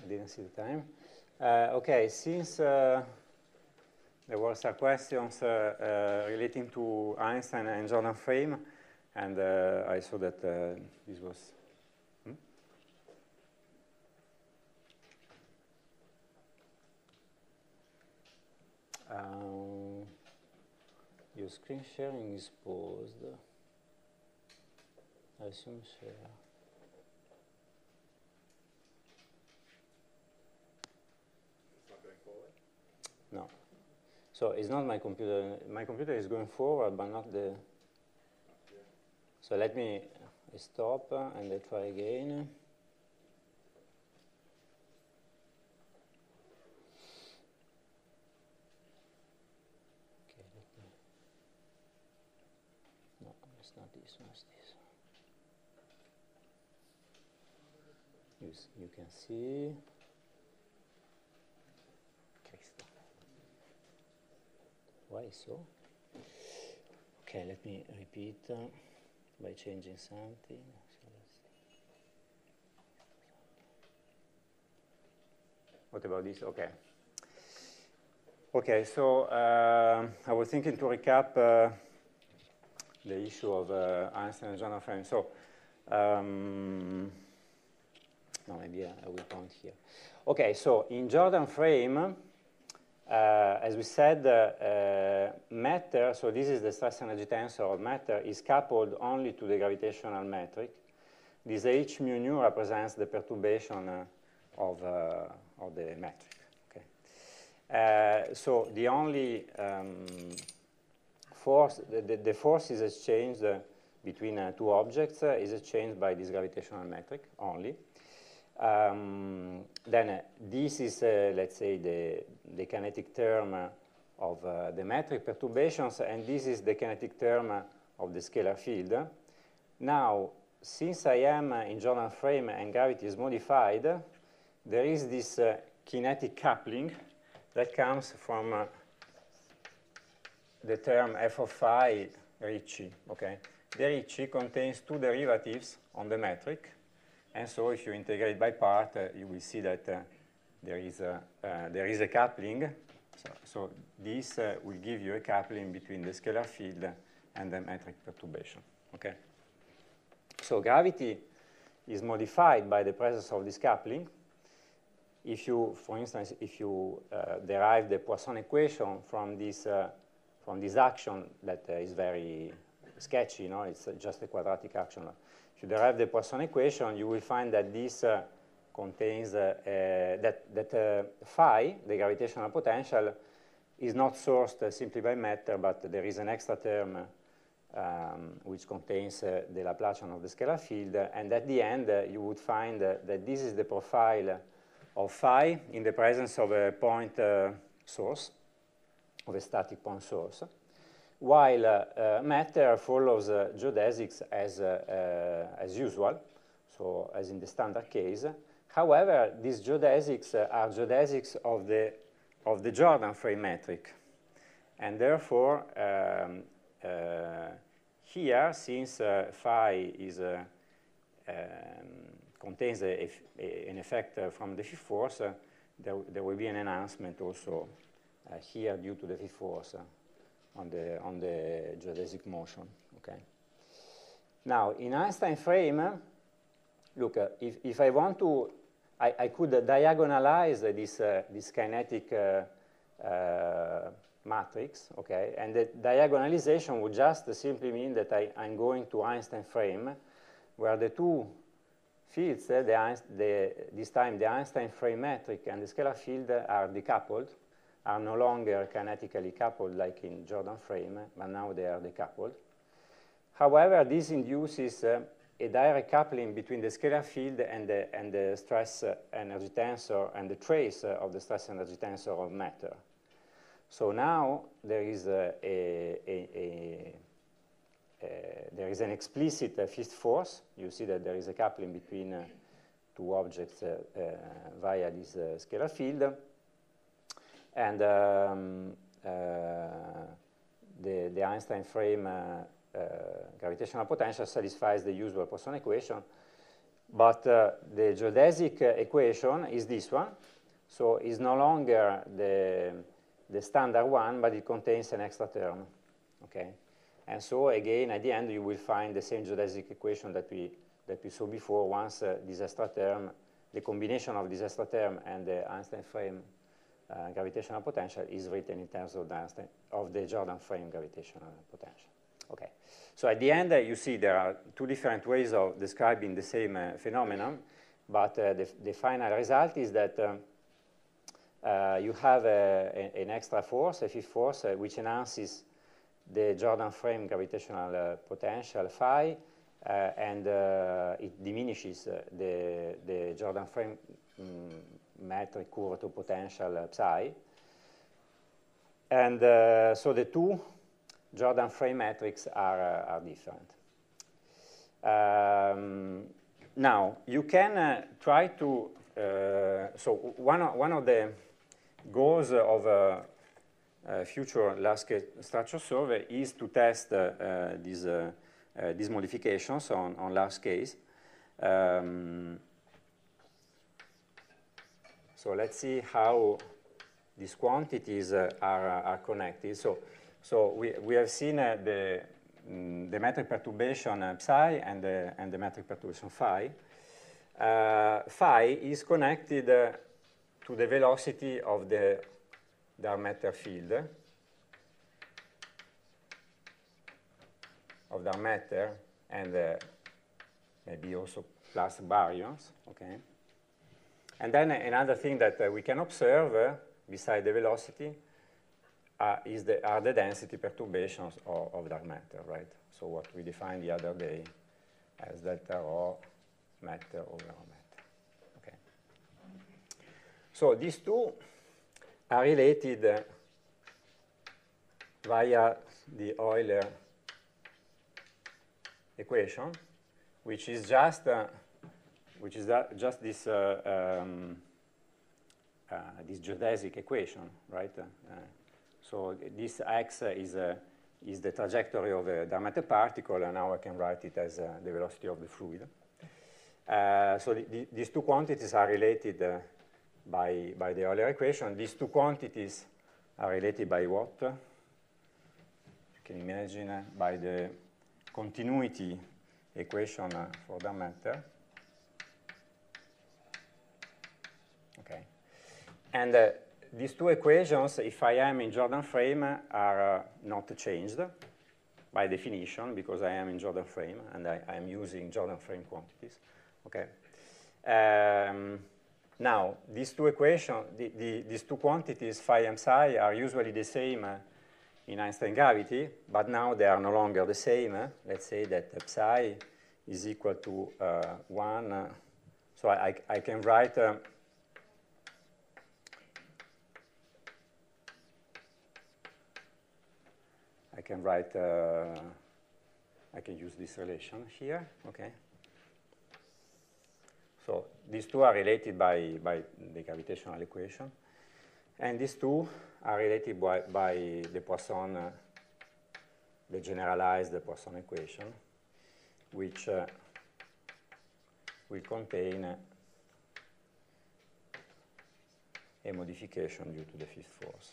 didn't see the time. Okay, since there were some questions relating to Einstein and Jordan frame, and I saw that this was. Your screen sharing is paused. I assume share. It's not going forward? No. So it's not my computer. My computer is going forward, but not the. Yeah. So let me stop and I try again. Not this one, it's this one. You can see. Cristo. Why so? Okay, let me repeat by changing something. So let's see. What about this? Okay. Okay, so I was thinking to recap the issue of Einstein and Jordan frame. So, no, maybe I will count here. Okay, so in Jordan frame, as we said, matter, so this is the stress energy tensor of matter, is coupled only to the gravitational metric. This H mu nu represents the perturbation of the metric. Okay. So the only force, the force is exchanged between two objects is exchanged by this gravitational metric only. Then this is, let's say, the kinetic term of the metric perturbations, and this is the kinetic term of the scalar field. Now, since I am in Jordan frame and gravity is modified, there is this kinetic coupling that comes from the term f of phi Ricci, okay? The Ricci contains two derivatives on the metric, and so if you integrate by part, you will see that there is a coupling. So this will give you a coupling between the scalar field and the metric perturbation, okay? So gravity is modified by the presence of this coupling. If you, for instance, if you derive the Poisson equation from this action that is very sketchy, you know, it's just a quadratic action. If you derive the Poisson equation, you will find that this contains that phi, the gravitational potential, is not sourced simply by matter, but there is an extra term which contains the Laplacian of the scalar field, and at the end you would find that this is the profile of phi in the presence of a point source, of a static point source, while matter follows geodesics as usual, so as in the standard case. However, these geodesics are geodesics of the Jordan frame metric, and therefore here, since phi is contains an effect from the fifth force, there will be an enhancement also here due to the fifth force on the geodesic motion. Okay. Now, in Einstein frame, look, if I want to, I could diagonalize this kinetic matrix, okay, and the diagonalization would just simply mean that I'm going to Einstein frame, where the two fields, this time the Einstein frame metric and the scalar field are decoupled, are no longer kinetically coupled like in Jordan frame, but now they are decoupled. However, this induces a direct coupling between the scalar field and the stress energy tensor and the trace of the stress energy tensor of matter. So now there is there is an explicit fifth force. You see that there is a coupling between two objects via this scalar field. And the Einstein frame gravitational potential satisfies the usual Poisson equation. but the geodesic equation is this one. So it's no longer the standard one, but it contains an extra term. Okay? And so again, at the end, you will find the same geodesic equation that we saw before. Once this extra term, the combination of this extra term and the Einstein frame gravitational potential is written in terms of the Jordan frame gravitational potential. Okay. So at the end, you see there are two different ways of describing the same phenomenon, but the final result is that you have an extra force, a fifth force, which enhances the Jordan frame gravitational potential phi, and it diminishes the Jordan frame metric curvature potential psi. And so the two Jordan frame metrics are different. Now, you can try to, so one of the goals of a future large-scale structure survey is to test these modifications on large scales. So let's see how these quantities are connected. So we have seen the metric perturbation psi and the metric perturbation phi. Phi is connected to the velocity of the dark matter field, of dark matter, and maybe also plus baryons, okay? And then another thing that we can observe, beside the velocity, are the density perturbations of dark matter, right? So what we defined the other day as delta rho matter over rho matter, okay? So these two are related via the Euler equation, which is just this this geodesic equation, right? So this x is the trajectory of a dark matter particle, and now I can write it as the velocity of the fluid. So these two quantities are related by the Euler equation. These two quantities are related by what? You can imagine by the continuity equation for dark matter. Okay. And these two equations, if I am in Jordan frame, are not changed by definition, because I am in Jordan frame and I am using Jordan frame quantities. Okay. Now, these two equations, these two quantities, phi and psi, are usually the same in Einstein gravity, but now they are no longer the same. Let's say that psi is equal to 1. So I can write I can use this relation here, okay? So these two are related by the gravitational equation, and these two are related by the Poisson, the generalized Poisson equation, which will contain a modification due to the fifth force.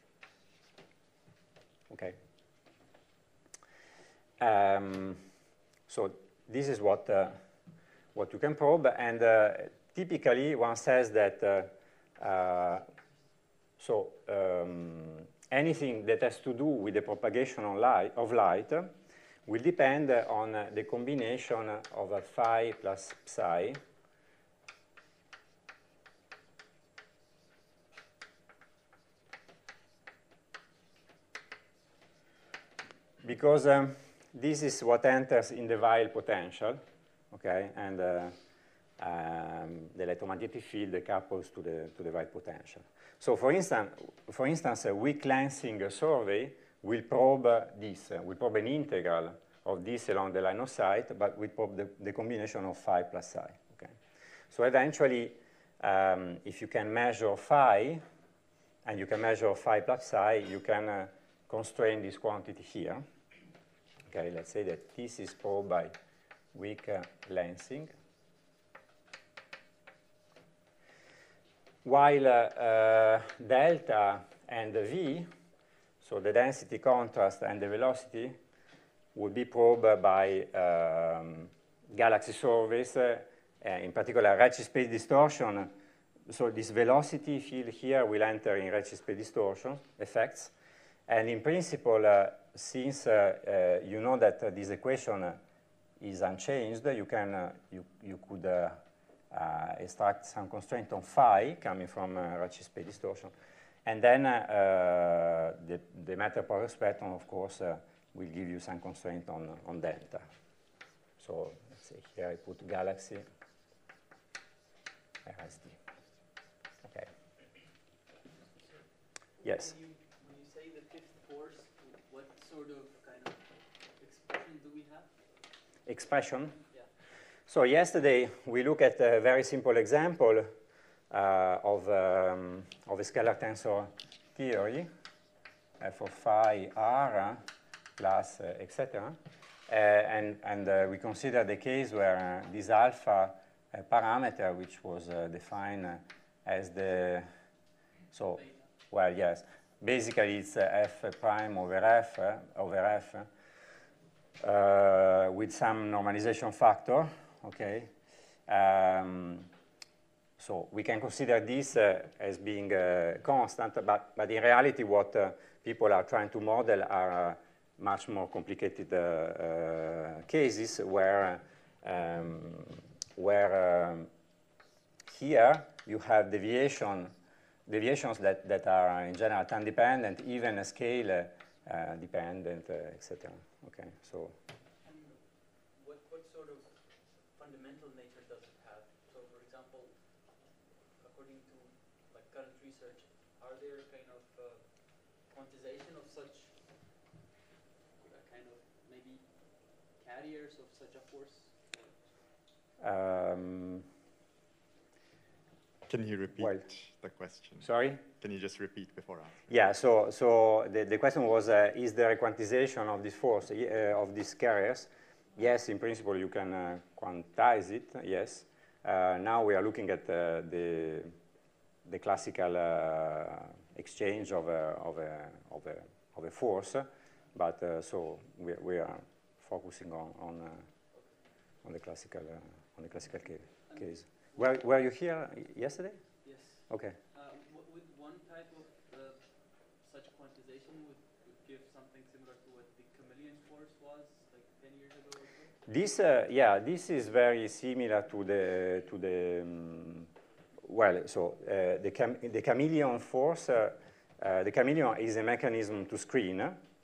Okay. So this is what you can probe, and typically one says that anything that has to do with the propagation of light will depend on the combination of a phi plus psi because this is what enters in the Weyl potential, okay, and the electromagnetic field couples to the Weyl potential. So, for instance, a weak lensing survey will probe this. We probe an integral of this along the line of sight, but we probe the combination of phi plus psi. Okay. So eventually, if you can measure phi, and you can measure phi plus psi, you can constrain this quantity here. Okay, let's say that this is probed by weak lensing. while delta and v, so the density contrast and the velocity, would be probed by galaxy surveys, in particular redshift space distortion. So this velocity field here will enter in redshift space distortion effects. And in principle, since you know that this equation is unchanged, you could extract some constraint on phi coming from redshift space distortion. And then the matter-power spectrum, of course, will give you some constraint on delta. So let's say here I put galaxy RSD. Okay. Yes? When you say the fifth force, what sort of kind of expression do we have? Expression? Yeah. So yesterday we looked at a very simple example of a scalar tensor theory for phi r plus etc. And we consider the case where this alpha parameter, which was defined as the, so, well, yes, basically it's f prime over f, with some normalization factor, okay? So we can consider this as being constant, but in reality what people are trying to model are much more complicated cases where here you have deviations that are in general time dependent, even scale dependent, etc. Okay, so. And what sort of fundamental nature does it have? So, for example, according to like current research, are there kind of quantization of such kind of maybe carriers of such a force? Can you repeat the question? Sorry? Can you just repeat before asking? Yeah, so the question was, is there a quantization of this force, of these carriers? Yes, in principle you can quantize it, yes. Now we are looking at the classical exchange of a force, but so we are focusing on the classical case. Were you here yesterday? Yes. Okay. Would one type of such quantization would give something similar to what the chameleon force was like 10 years ago or so? This, yeah, this is very similar to the well, so the chameleon force. The chameleon is a mechanism to screen,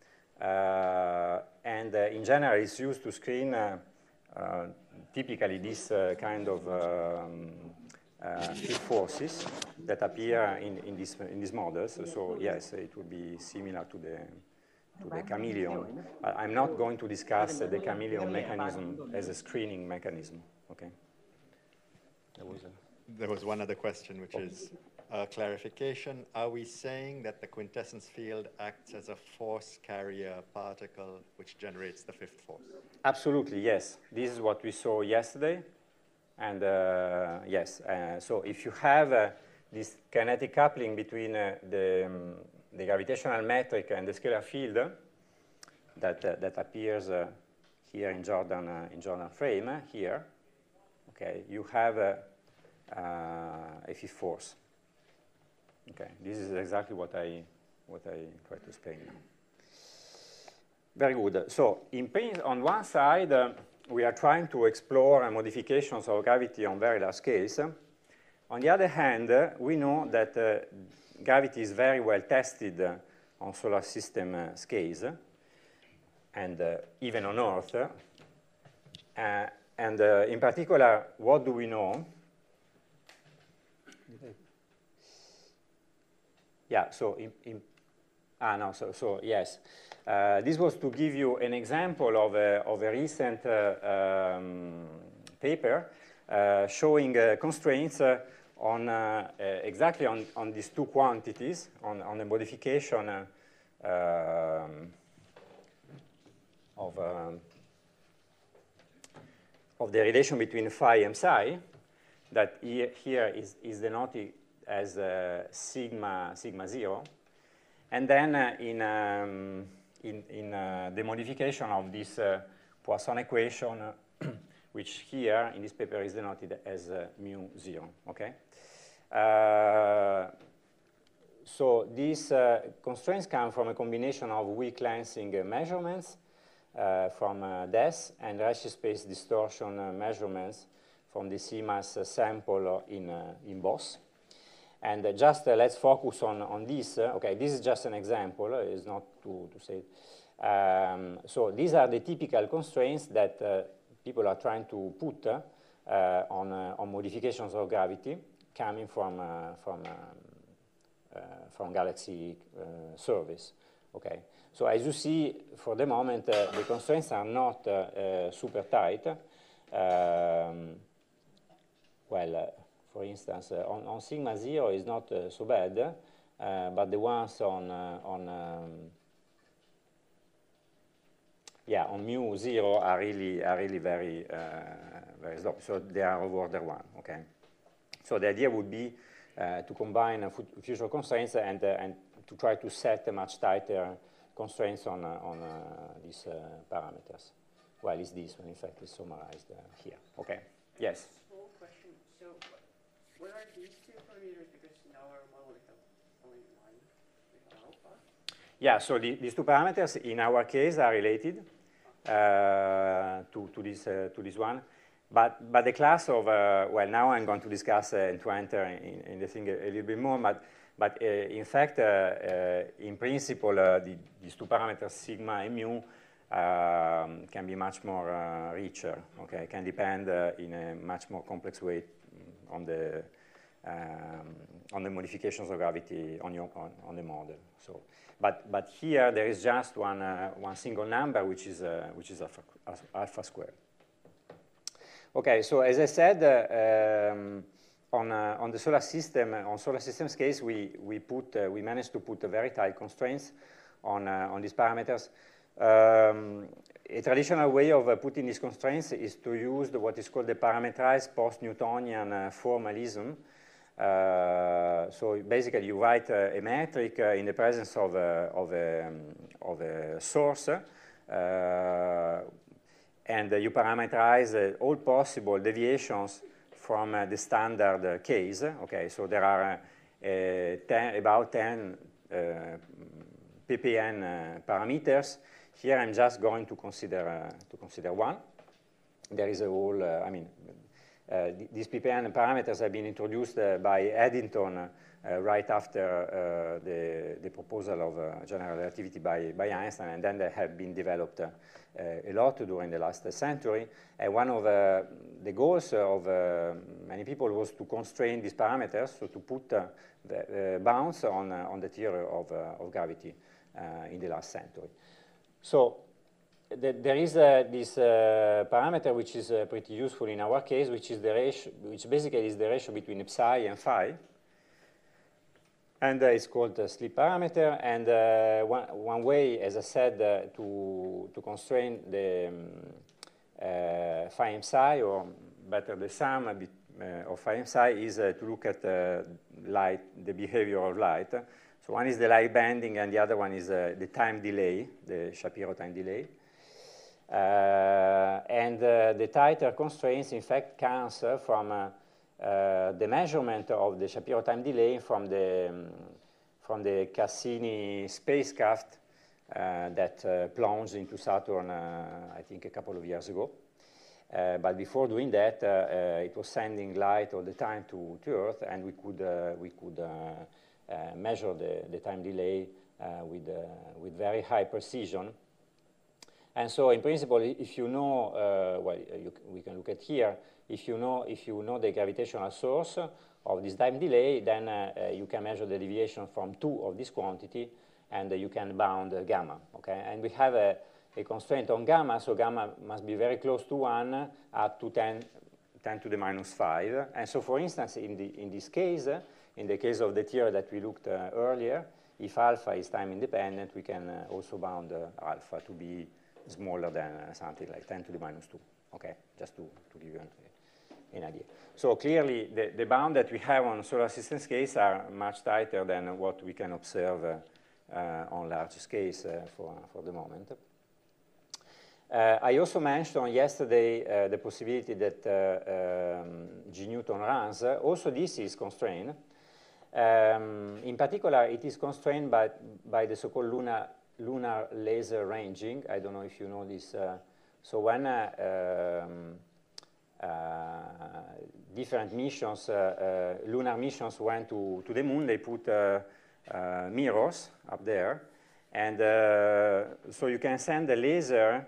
and in general, it's used to screen typically this kind of field forces that appear in these models. So yes, it would be similar to the chameleon. I'm not going to discuss the chameleon mechanism as a screening mechanism. Okay. There was one other question, which is clarification. Are we saying that the quintessence field acts as a force carrier particle which generates the fifth force? Absolutely, yes. This is what we saw yesterday. And yes, so if you have this kinetic coupling between the gravitational metric and the scalar field that appears here in Jordan frame here, okay, you have a fifth force. Okay, this is exactly what I tried to explain now. Very good. So, on one side, we are trying to explore modifications of gravity on very large scales. On the other hand, we know that gravity is very well tested on solar system scales, and even on Earth. And in particular, what do we know? Yeah, so yes. This was to give you an example of a recent paper showing constraints on exactly on these two quantities, on the modification of the relation between phi and psi, that here is denoted as sigma 0. And then in the modification of this Poisson equation, which here in this paper is denoted as mu 0, okay? So these constraints come from a combination of weak lensing measurements from DES and Ricci space distortion measurements from the CMAS sample in BOSS. And just let's focus on this. Okay, this is just an example. It's not to say. So these are the typical constraints that people are trying to put on modifications of gravity coming from Galaxy surveys. Okay. So as you see, for the moment, the constraints are not super tight. For instance, on sigma 0 is not so bad, but the ones on mu 0 are really very slow. So they are of order 1. Okay. So the idea would be to combine future constraints and to try to set a much tighter constraints on these parameters. Well, it's this one, in fact, is summarized here. Okay. Yes. Small question. So, what are these two parameters? Because in our model we have only one. We have alpha. Yeah. So these two parameters, in our case, are related to this one. But the class of well, now I'm going to discuss and to enter in the thing a little bit more. But in fact, in principle, these two parameters, sigma and mu, can be much more richer. Okay, can depend in a much more complex way on the modifications of gravity on the model. So, but here there is just one single number, which is alpha squared. Okay, so as I said, on the solar system, on solar systems case, we managed to put very tight constraints on these parameters. A traditional way of putting these constraints is to use what is called the parametrized post-Newtonian formalism. So basically, you write a metric in the presence of a source, and you parameterize all possible deviations from the standard case. Okay, so there are about 10 ppn parameters. Here I'm just going to consider one. There is a whole. These ppn parameters have been introduced by Eddington right after the proposal of general relativity by Einstein, and then they have been developed a lot during the last century. And one of the goals of many people was to constrain these parameters, so to put the bounds on the theory of gravity in the last century. So there is this parameter which is pretty useful in our case, which is the ratio, which basically is the ratio between psi and phi. And it's called the slip parameter. And one way, as I said, to constrain the phi and psi, or better the sum of phi and psi, is to look at light, the behavior of light. So one is the light bending, and the other one is the time delay, the Shapiro time delay. And the tighter constraints, in fact, comes from the measurement of the Shapiro time delay from the Cassini spacecraft that plunged into Saturn, I think, a couple of years ago. But before doing that, it was sending light all the time to Earth, and we could measure the time delay with very high precision. And so, in principle, if you know, we can look at here. If you know the gravitational source of this time delay, then you can measure the deviation from 2 of this quantity, and you can bound gamma. Okay, and we have a constraint on gamma, so gamma must be very close to 1 up to 10 to the minus 5. And so, for instance, in this case, in the case of the theory that we looked earlier, if alpha is time independent, we can also bound alpha to be smaller than something like 10 to the minus 2. Okay, just to give you an idea. So clearly, the bound that we have on solar system scales are much tighter than what we can observe on large scales for the moment. I also mentioned yesterday the possibility that G Newton runs. Also, this is constrained. In particular, it is constrained by the so-called lunar laser ranging. I don't know if you know this. So when different missions, lunar missions went to the moon, they put mirrors up there. And so you can send the laser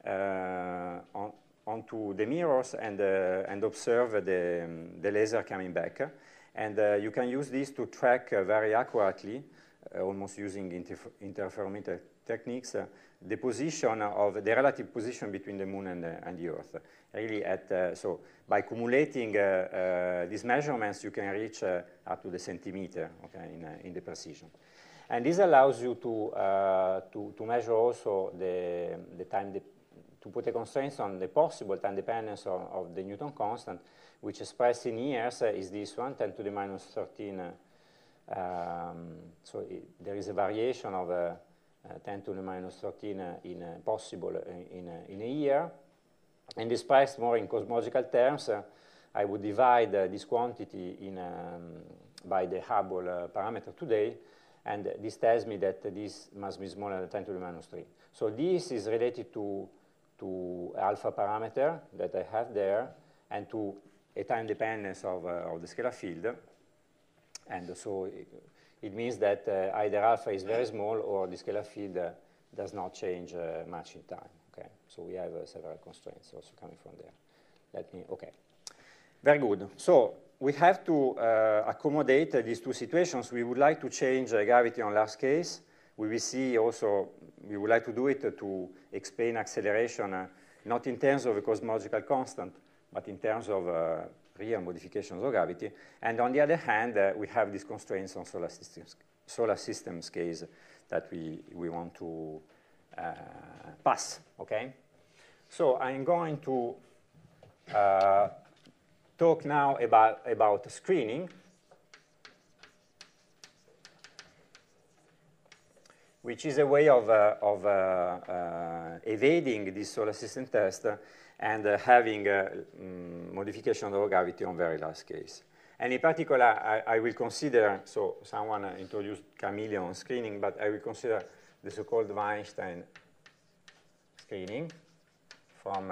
onto the mirrors and observe the laser coming back. And you can use this to track very accurately, almost using interferometer techniques, the position of the relative position between the moon and the Earth. Really, so by accumulating these measurements, you can reach up to the centimeter, okay, in the precision. And this allows you to measure also the time, to put a constraint on the possible time dependence of the Newton constant, which expressed in years is this one, 10 to the minus 13. So there is a variation of 10 to the minus 13 in possible in a year. And expressed more in cosmological terms, I would divide this quantity by the Hubble parameter today, and this tells me that this must be smaller than 10 to the minus 3. So this is related to alpha parameter that I have there, and to a time dependence of the scalar field. And so it means that either alpha is very small or the scalar field does not change much in time. Okay, so we have several constraints also coming from there. Okay, very good. So we have to accommodate these two situations. We would like to change gravity on large scales. We will see also, we would like to do it to explain acceleration, not in terms of a cosmological constant, but in terms of real modifications of gravity. And on the other hand, we have these constraints on solar system scales that we want to pass, okay? So I'm going to talk now about screening, which is a way of evading this solar system test and having modification of gravity on very large scales. And in particular, I will consider, so someone introduced chameleon screening, but I will consider the so-called Weinstein screening from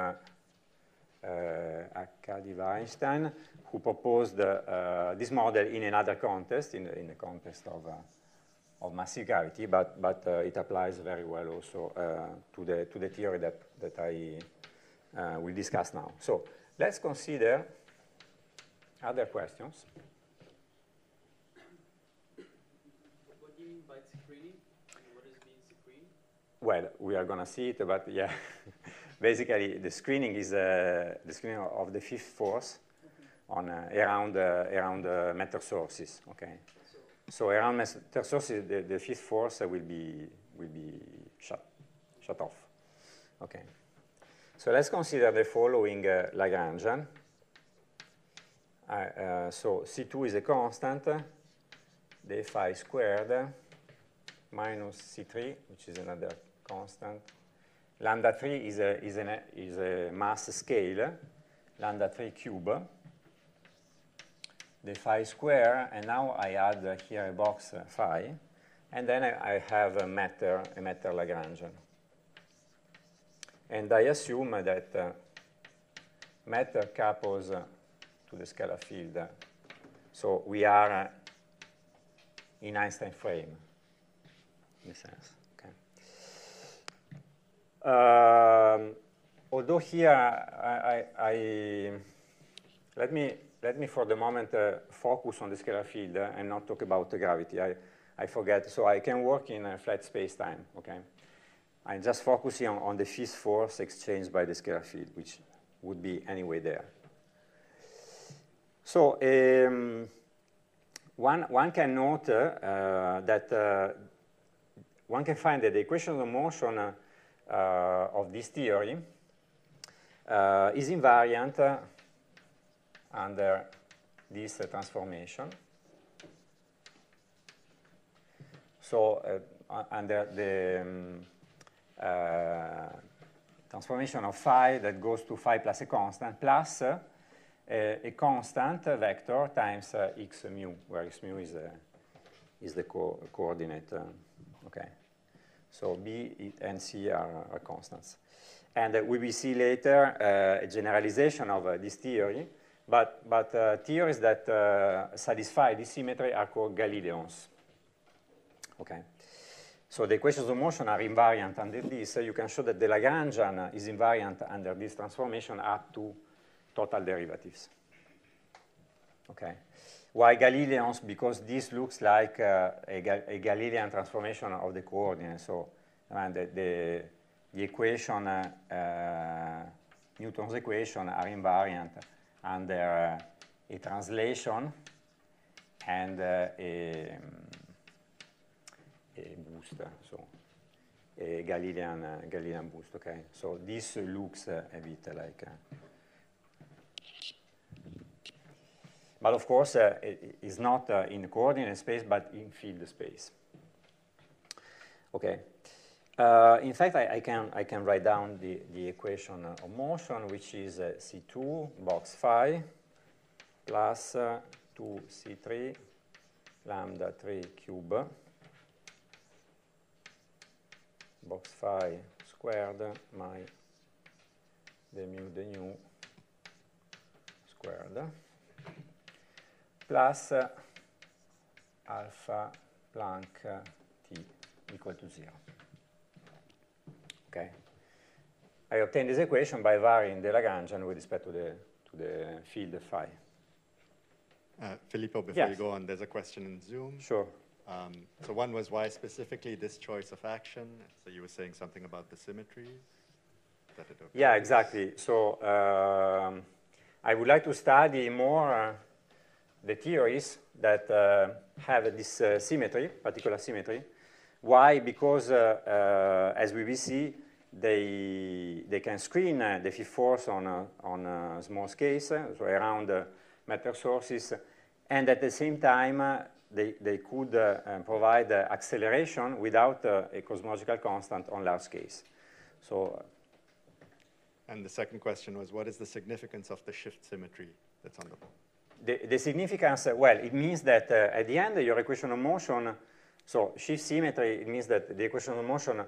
Arkady Weinstein, who proposed this model in another context, in the context of massive gravity, but it applies very well also to the theory that I will discuss now. So let's consider other questions. What do you mean by screening? What is being screened? Well, we are going to see it, but yeah. Basically, the screening is the screening of the fifth force on around matter sources. Okay. So around matter sources, the fifth force will be shut off. Okay. So let's consider the following Lagrangian. So C2 is a constant, the phi squared minus C3, which is another constant. Lambda 3 is a mass scale, lambda 3 cube, the phi square, and now I add here a box phi, and then I have a matter Lagrangian. And I assume that matter couples to the scalar field. So we are in Einstein frame, in a sense. Although here, let me for the moment focus on the scalar field and not talk about the gravity. I forget, so I can work in a flat space-time, okay? I'm just focusing on the fifth force exchanged by the scalar field, which would be anyway there. So one can note that one can find that the equation of motion of this theory is invariant under this transformation. So under the transformation of phi that goes to phi plus a constant plus a constant vector times x mu, where x mu is the coordinate. Okay. So B and C are constants. And we will see later a generalization of this theory, but theories that satisfy this symmetry are called Galileons. Okay. So the equations of motion are invariant under this. You can show that the Lagrangian is invariant under this transformation up to total derivatives. Okay. Why Galileons? Because this looks like a Galilean transformation of the coordinates. So the equation, Newton's equation, are invariant under a translation and a boost, so a Galilean boost. Okay, so this looks a bit like. But of course, it is not in coordinate space, but in field space. Okay. In fact, I can write down the equation of motion, which is C2 box phi plus 2C3 lambda 3 cube box phi squared my the nu squared plus alpha Planck t equal to 0. Okay. I obtain this equation by varying the Lagrangian with respect to the field phi. Filippo, before Yes. you go on, there's a question in Zoom. Sure. So one was why specifically this choice of action? So you were saying something about the symmetries? Is that it okay? Yeah, exactly. So I would like to study more the theories that have this symmetry, particular symmetry. Why? Because as we will see, they can screen the fifth force on small scales, so around matter sources, and at the same time they could provide acceleration without a cosmological constant on large scales. So. And the second question was, what is the significance of the shift symmetry that's on the board? The significance, well, it means that at the end, your equation of motion, so shift symmetry, it means that the equation of motion,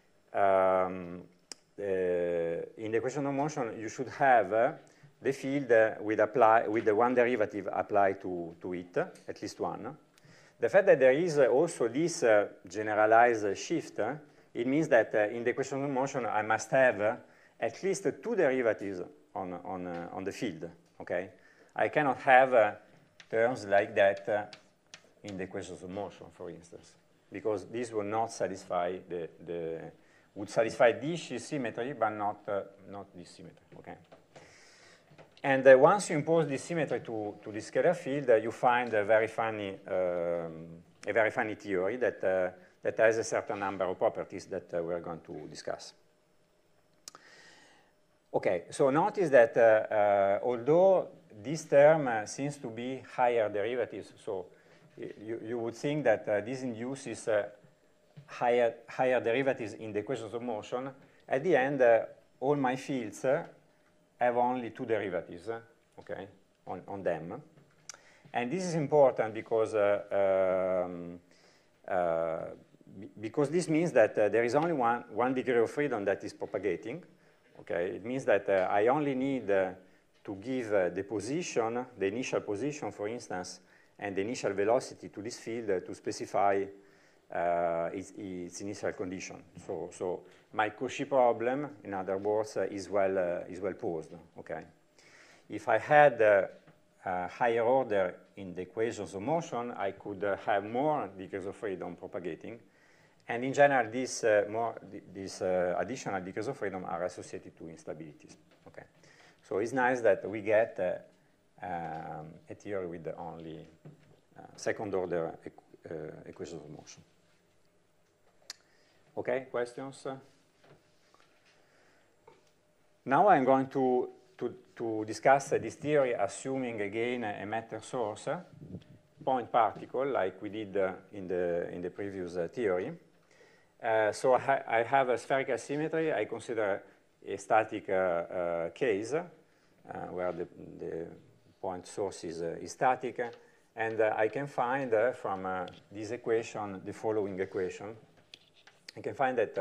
in the equation of motion, you should have the field with the one derivative applied to it, at least one. The fact that there is also this generalized shift, it means that in the equation of motion, I must have at least two derivatives on the field, okay? I cannot have terms like that in the equations of motion, for instance, because this will not satisfy would satisfy this symmetry, but not this symmetry, okay? And once you impose this symmetry to the scalar field, you find a very funny theory that has a certain number of properties that we're going to discuss. Okay, so notice that although this term seems to be higher derivatives, so you would think that this induces higher derivatives in the equations of motion. At the end, all my fields have only two derivatives, okay, on them. And this is important because this means that there is only one degree of freedom that is propagating. Okay, it means that I only need to give the position, the initial position, for instance, and the initial velocity to this field to specify its initial condition. So my Cauchy problem, in other words, is well posed. Okay, if I had a higher order in the equations of motion, I could have more degrees of freedom propagating. And in general, these additional degrees of freedom are associated to instabilities. Okay, so it's nice that we get a theory with only second-order equations of motion. Okay, questions? Now I'm going to to discuss this theory, assuming again a matter source, point particle, like we did in the previous theory. So I have a spherical symmetry. I consider a static case where the point source is static, and I can find from this equation the following equation. I can find that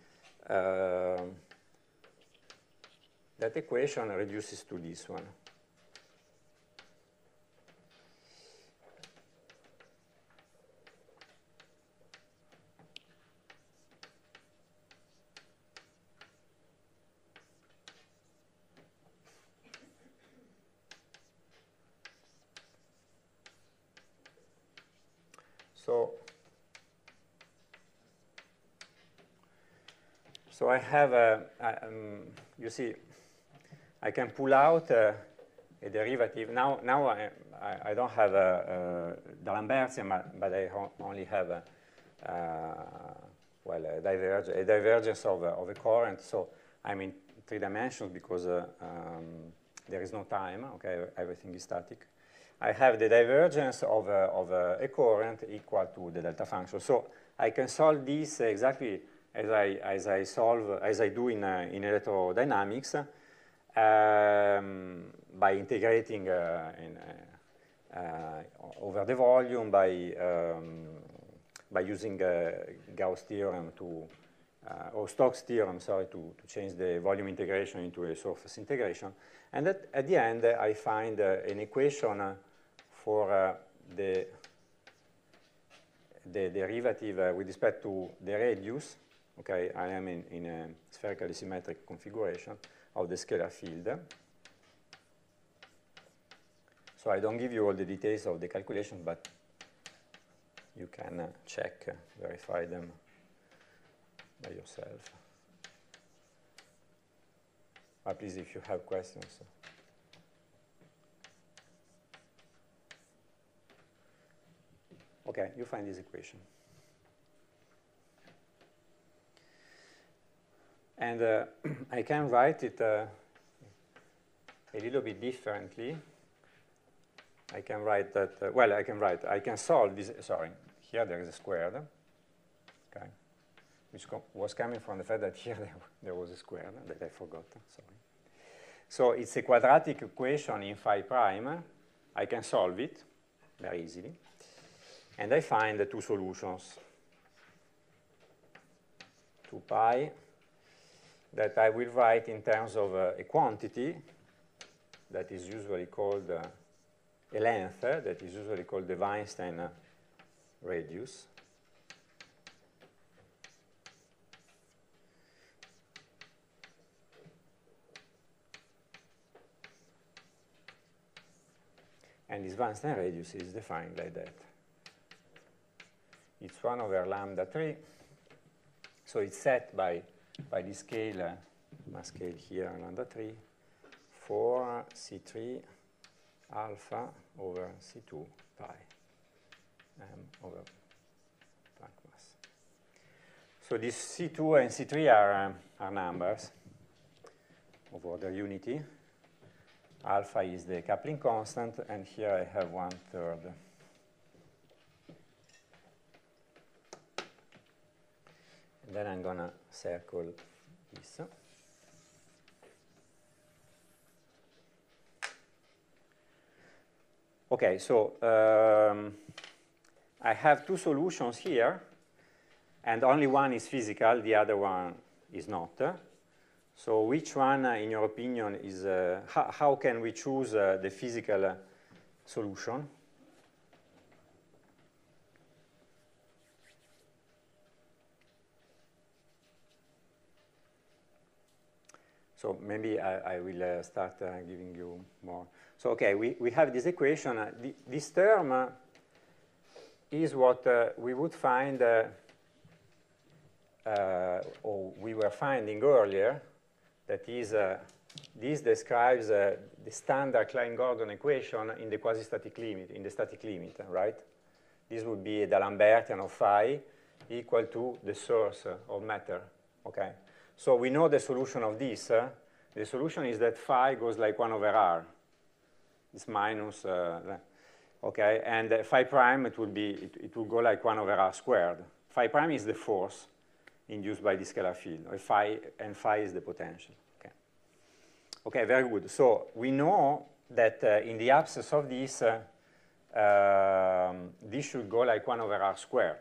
that equation reduces to this one. So I have, you see, I can pull out a derivative. Now I don't have D'Alembertian, but I only have well, a divergence of a current. So I'm in 3 dimensions because there is no time. Okay, everything is static. I have the divergence of a current equal to the delta function. So I can solve this exactly as I do in electrodynamics by integrating over the volume, by using Gauss theorem or Stokes theorem, sorry, to change the volume integration into a surface integration. And at the end, I find an equation for the derivative with respect to the radius. Okay, I am in a spherically symmetric configuration of the scalar field. So I don't give you all the details of the calculation, but you can check, verify them by yourself. But please, if you have questions. Okay, you find this equation. And I can write it a little bit differently. I can write that, well, I can solve this, sorry, here there is a squared, okay, which was coming from the fact that here there was a squared that I forgot, sorry. So it's a quadratic equation in phi prime. I can solve it very easily. And I find the 2 solutions, 2 pi, that I will write in terms of a quantity that is usually called a length, that is usually called the Weinstein radius. And this Weinstein radius is defined like that. It's 1 over lambda 3. So it's set by this scale, my scale here, lambda 3, for C3 alpha over C2 pi over Planck mass. So these C2 and C3 are numbers of order unity. Alpha is the coupling constant, and here I have 1/3. And then I'm going to circle this. Okay, so I have 2 solutions here, and only one is physical, the other one is not. So which one, in your opinion, is, how can we choose the physical solution? So maybe I will start giving you more. So okay, we have this equation. This term is what we would find, or we were finding earlier. That is, this describes the standard Klein-Gordon equation in the quasi-static limit, in the static limit, right? This would be a D'Alembertian of phi equal to the source of matter, okay? So we know the solution of this, the solution is that phi goes like 1 over r. It's minus, okay, and phi prime, it will go like 1 over r squared. Phi prime is the force induced by the scalar field, and phi is the potential. Okay, okay, very good. So we know that in the absence of this, this should go like 1 over r squared.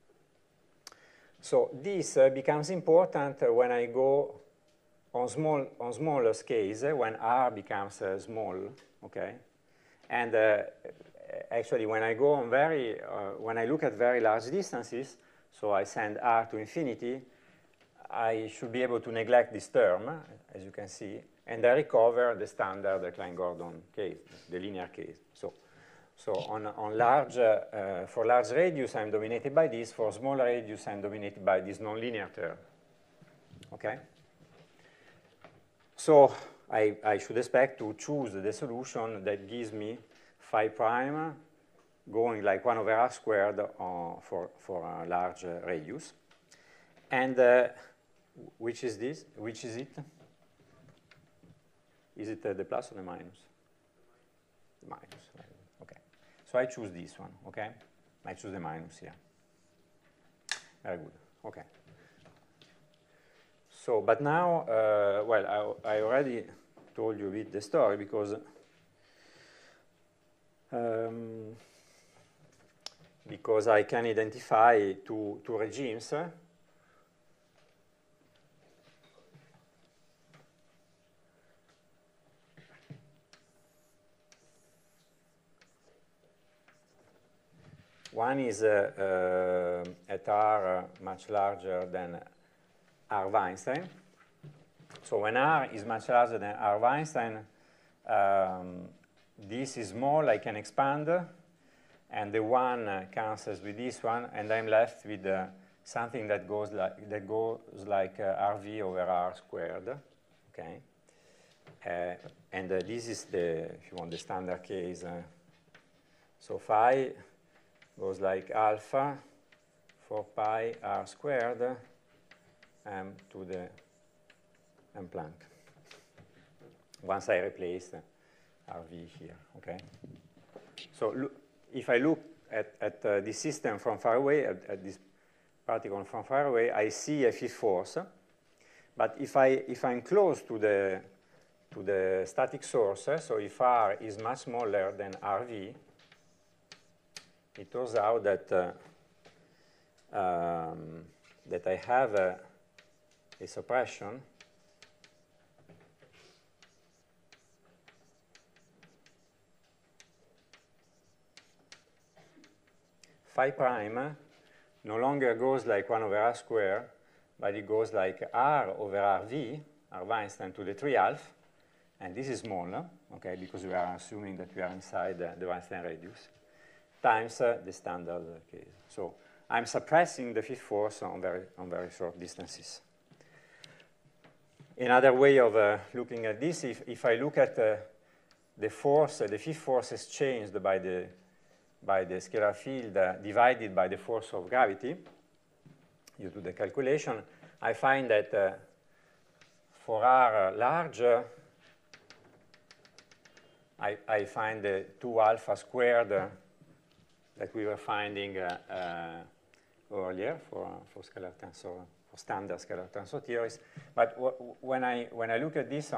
So this becomes important when I go on smaller scales, when r becomes small, okay? And actually, when I go on when I look at very large distances, so I send r to infinity, I should be able to neglect this term, as you can see, and I recover the standard Klein-Gordon case, the linear case. So on large, for large radius, I'm dominated by this. For small radius, I'm dominated by this nonlinear term. Okay? So I should expect to choose the solution that gives me phi prime going like 1 over r squared for a large radius. And which is this? Which is it? Is it the plus or the minus? The minus. Okay. So I choose this one, okay? I choose the minus here. Very good. Okay. So, but now, well, I already told you a bit the story because I can identify two regimes. One is at r much larger than r Weinstein. So when r is much larger than r Weinstein, this is small, I can expand, and the one cancels with this one, and I'm left with something that goes like rv over r squared, okay? And this is the, if you want, the standard case. So phi goes like alpha 4 pi r squared m to the m Planck. Once I replace RV here, okay? So if I look at this system from far away, at this particle from far away, I see a fifth force. But if I'm close to the static source, so if r is much smaller than RV, it turns out that that I have a suppression phi prime no longer goes like 1 over r squared, but it goes like r over rv, r Weinstein to the 3 half, and this is smaller, okay, because we are assuming that we are inside the Weinstein radius, times the standard case. So I'm suppressing the fifth force on very short distances. Another way of looking at this, if I look at the force, the fifth force is changed by the scalar field divided by the force of gravity, you do the calculation, I find that for r large, I find the 2 alpha squared that we were finding earlier for scalar tensor, for standard scalar tensor theories. But when I look at this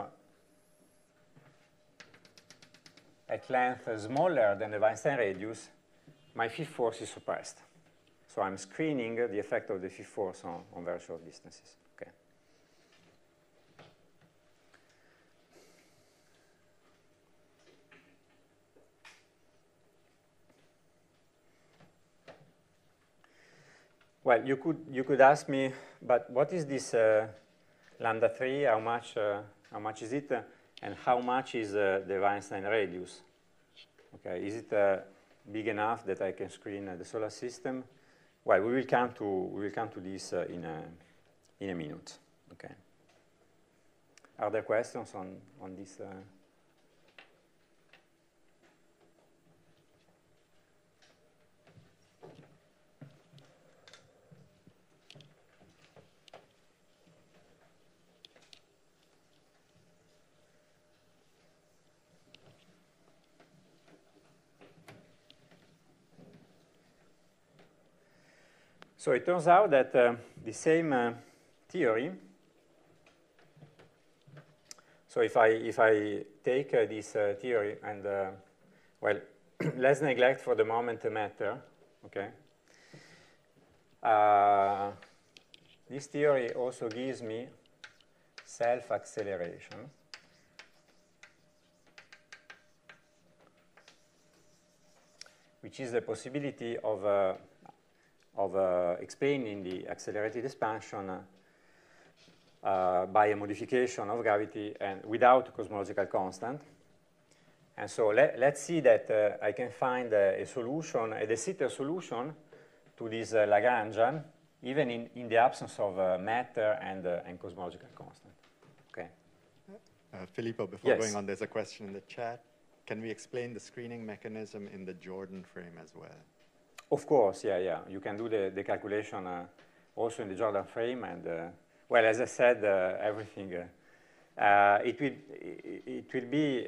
at length smaller than the Weinstein radius, my fifth force is suppressed. So I'm screening the effect of the fifth force on very short distances. Okay. Well, you could ask me, but what is this lambda 3? How much is it? And how much is the Weinstein radius? Okay, is it big enough that I can screen the solar system? Well, we will come to this in a minute. Okay. Are there questions on this? So it turns out that the same theory, so if I take this theory and, well, let's neglect for the moment the matter, okay? This theory also gives me self-acceleration. Which is the possibility of explaining the accelerated expansion by a modification of gravity and without cosmological constant. And so let's see that I can find a solution, a de Sitter solution to this Lagrangian, even in the absence of matter and cosmological constant. Okay. Filippo, before Yes. going on, there's a question in the chat. Can we explain the screening mechanism in the Jordan frame as well? Of course, yeah. You can do the calculation also in the Jordan frame, and well, as I said, everything. It will be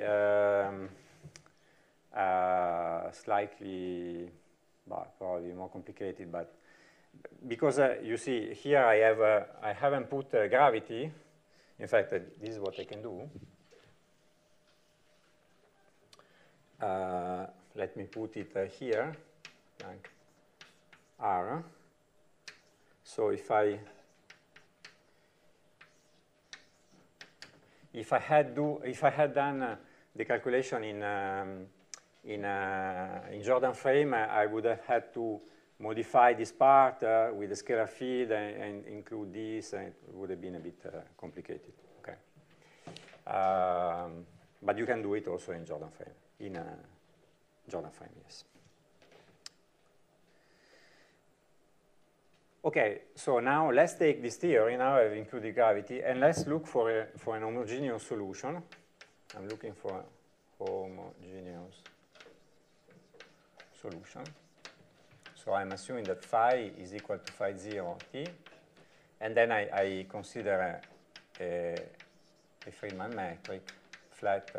slightly, probably more complicated, but because you see here I haven't put gravity. In fact, this is what I can do. Let me put it here, like R. So if I had done the calculation in Jordan frame, I would have had to modify this part with the scalar field and include this, and it would have been a bit complicated. Okay, but you can do it also in Jordan frame. In Jordan frame, yes. Okay, so now let's take this theory. Now I've included gravity, and let's look for an homogeneous solution. I'm looking for a homogeneous solution. So I'm assuming that phi is equal to phi 0 t, and then I consider a Friedman metric flat.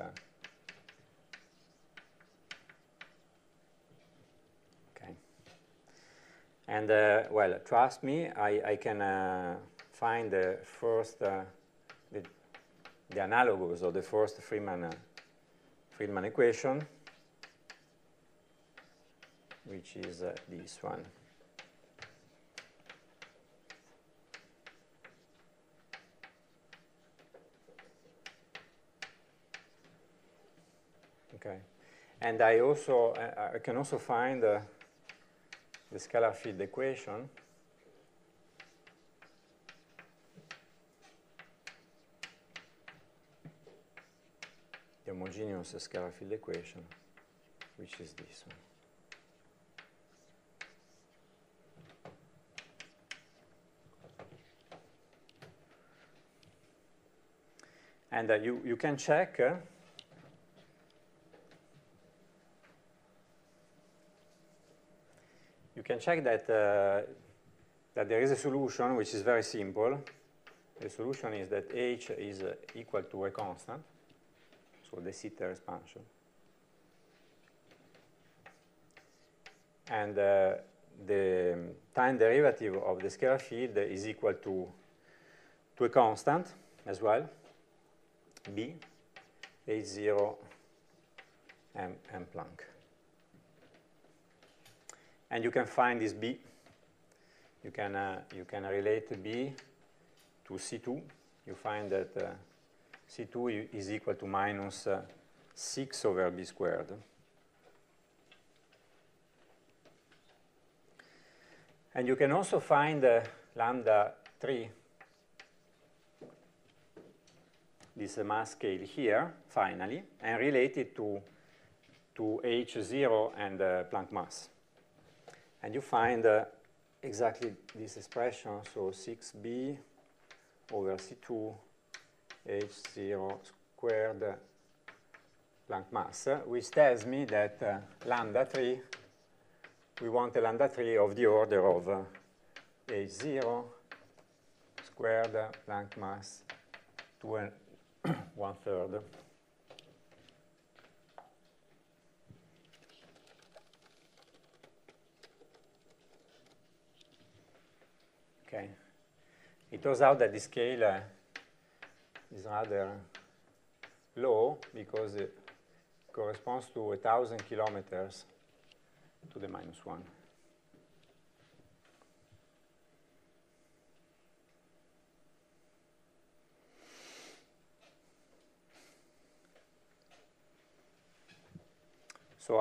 And well, trust me, I can find the first, the analogous of the first Friedman equation, which is this one. Okay, and I can also find the scalar field equation, the homogeneous scalar field equation, which is this one. And you can check that there is a solution which is very simple. The solution is that H is equal to a constant, so the Sitter expansion. And the time derivative of the scalar field is equal to a constant as well, B, H0 M Planck. And you can find this B. You can relate B to C2. You find that C2 is equal to minus 6 over B squared. And you can also find lambda 3, this mass scale here, finally, and relate it to H0 and Planck mass. And you find exactly this expression, so 6b over C2 H0 squared Planck mass, which tells me that lambda 3, we want a lambda 3 of the order of H0 squared Planck mass 2 1/3. Okay. It turns out that the scale is rather low because it corresponds to 1,000 kilometers to the -1. So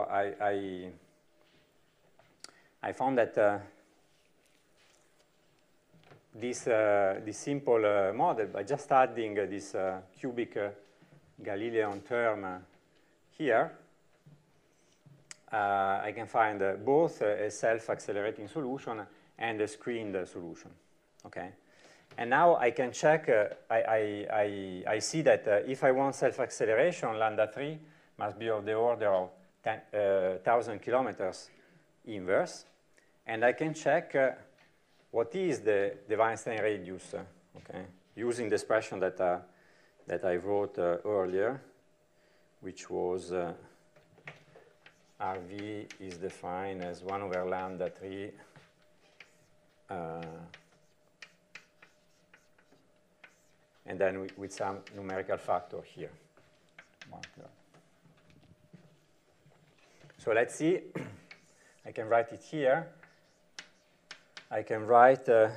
I found that this simple model, by just adding this cubic Galilean term here, I can find both a self-accelerating solution and a screened solution. Okay, and now I can check. I see that if I want self-acceleration, lambda 3 must be of the order of 1,000 kilometers inverse, and I can check what is the Weinstein radius, okay, using the expression that I wrote earlier, which was RV is defined as 1 over lambda 3 and then with some numerical factor here. So let's see. I can write it here. I can write that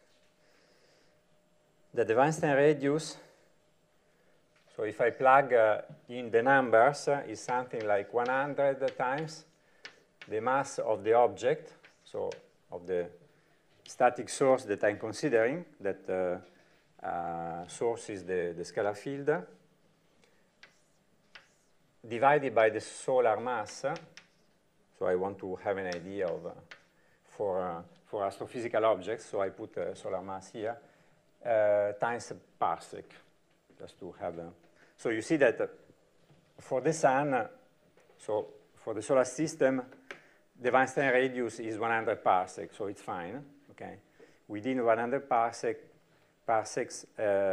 the Weinstein radius, so if I plug in the numbers, is something like 100 times the mass of the object, so of the static source that I'm considering, that source is the scalar field, divided by the solar mass. So I want to have an idea of, for astrophysical objects, so I put solar mass here, times parsec, just to have so you see that for the sun, so for the solar system, the Weinstein radius is 100 parsecs, so it's fine, okay? Within 100 parsecs,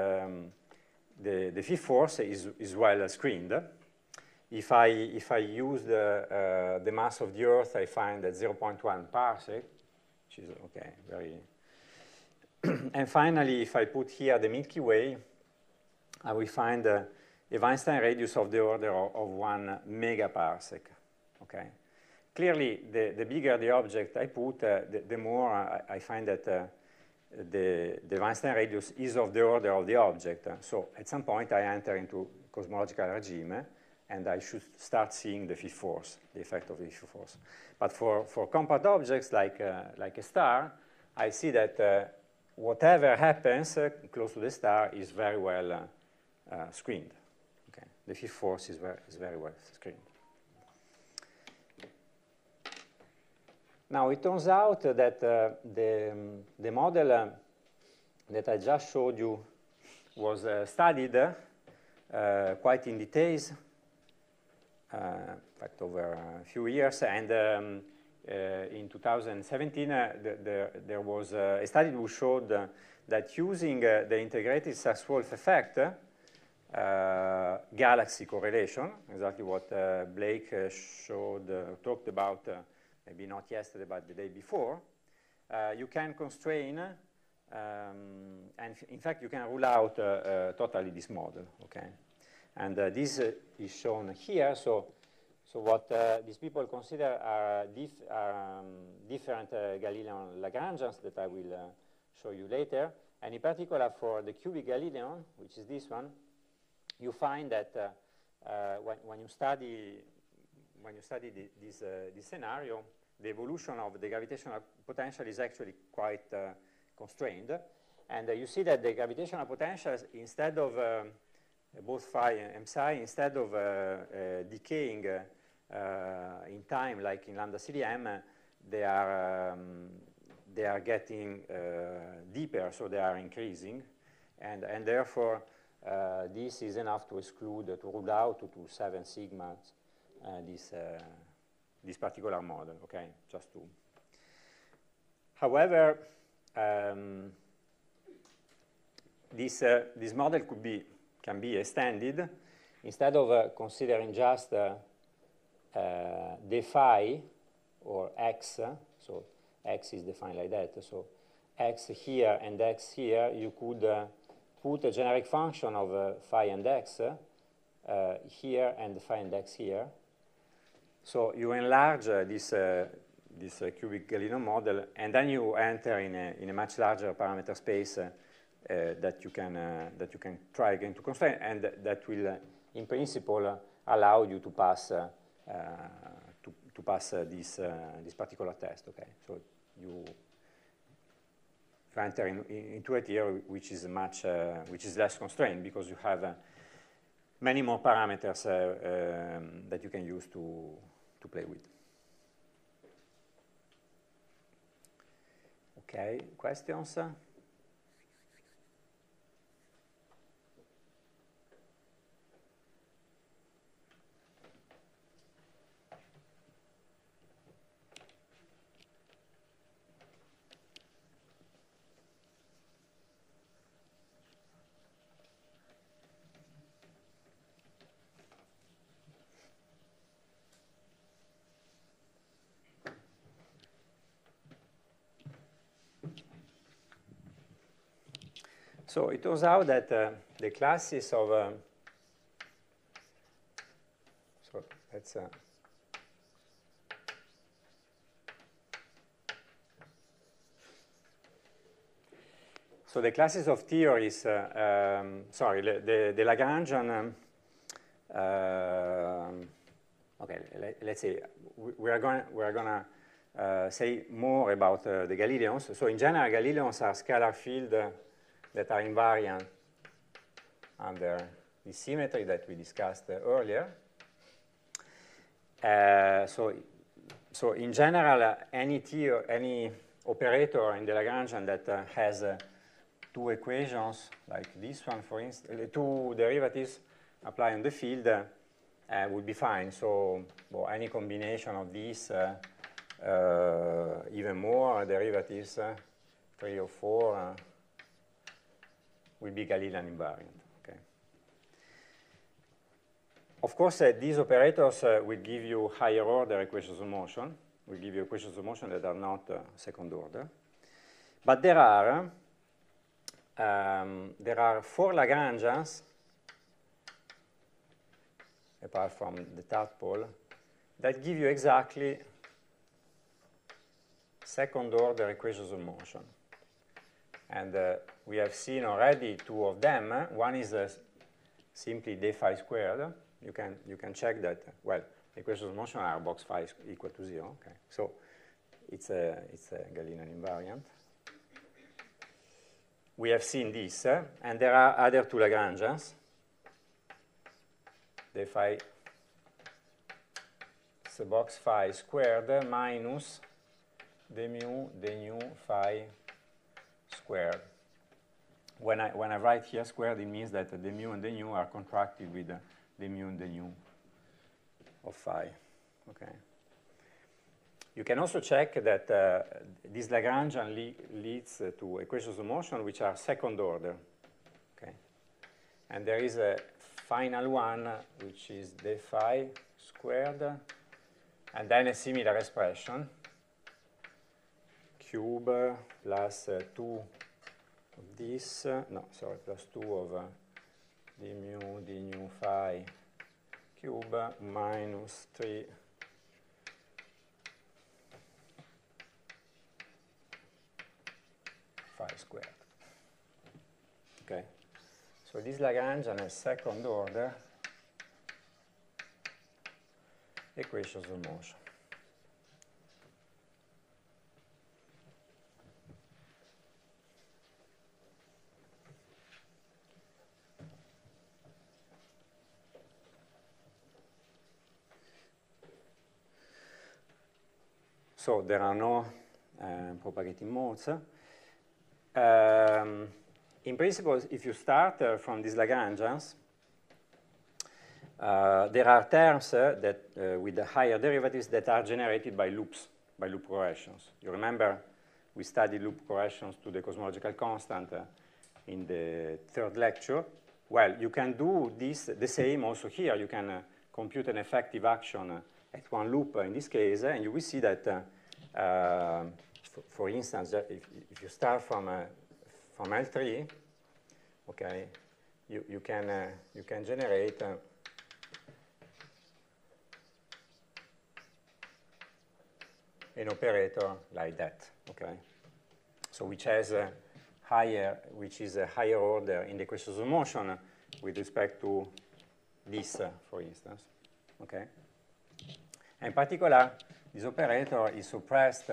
the fifth force is well screened. If I use the mass of the Earth, I find that 0.1 parsec, which is, okay, very... And finally, if I put here the Milky Way, I will find a Weinstein radius of the order of 1 megaparsec, okay? Clearly, the bigger the object I put, the more I find that the Weinstein radius is of the order of the object. So at some point, I enter into cosmological regime, and I should start seeing the fifth force, the effect of the fifth force. But for compact objects like a star, I see that whatever happens close to the star is very well screened. Okay, the fifth force is very well screened. Now it turns out that the model that I just showed you was studied quite in details. In fact, over a few years, and in 2017, there was a study which showed that using the integrated Sachs-Wolf effect, galaxy correlation, exactly what Blake talked about, maybe not yesterday, but the day before, you can constrain, and in fact, you can rule out totally this model, okay? And this is shown here. So what these people consider are different Galilean Lagrangians that I will show you later. And in particular, for the cubic Galilean, which is this one, you find that when you study this scenario, the evolution of the gravitational potential is actually quite constrained. And you see that the gravitational potentials, instead of both phi and psi, instead of decaying in time like in lambda CDM, they are getting deeper, so they are increasing, and therefore this is enough to exclude, to rule out to 7 sigma this particular model. Okay, just to. However, this model can be extended. Instead of considering just the phi or x, so x is defined like that, so x here and x here, you could put a generic function of phi and x here and phi and x here. So you enlarge this cubic Galilean model, and then you enter in a much larger parameter space that you can try again to constrain, and that will, in principle, allow you to pass this particular test. Okay, so you enter into a tier which is less constrained, because you have many more parameters that you can use to play with. Okay, questions? So it turns out that the classes of so let's so the classes of theories, sorry, the Lagrangian. Okay, let's say we are gonna say more about the Galileans. So in general, Galileans are scalar fields that are invariant under the symmetry that we discussed earlier. So in general, any operator in the Lagrangian that has two equations like this one, for instance, two derivatives applied on the field would be fine. So any combination of these, even more derivatives, 3 or 4, will be Galilean invariant. Okay. Of course, these operators will give you higher order equations of motion, will give you equations of motion that are not second order. But there are 4 Lagrangians, apart from the tadpole, that give you exactly second order equations of motion. And we have seen already 2 of them. One is simply d phi squared. You can check that. Well, equations of motion are box phi equal to 0. Okay, so it's a Galilean invariant. We have seen this, and there are other 2 Lagrangians. D phi is a box phi squared minus d mu phi squared. When I write here squared, it means that the mu and the nu are contracted with the mu and the nu of phi. Okay. You can also check that this Lagrangian leads to equations of motion which are second order. Okay. And there is a final one which is d phi squared, and then a similar expression, cube plus 2 of this, plus 2 of d mu d nu phi cube minus 3 phi squared. Okay, so this Lagrangian has second order equations of motion. So there are no propagating modes. In principle, if you start from these Lagrangians, there are terms that with the higher derivatives that are generated by loops, by loop progressions. You remember we studied loop progressions to the cosmological constant in the 3rd lecture. Well, you can do this the same also here. You can compute an effective action at one loop in this case, and you will see that for instance, if you start from L3, okay, you can generate an operator like that, okay? So which is a higher order in the equations of motion with respect to this, for instance, okay? In particular, this operator is suppressed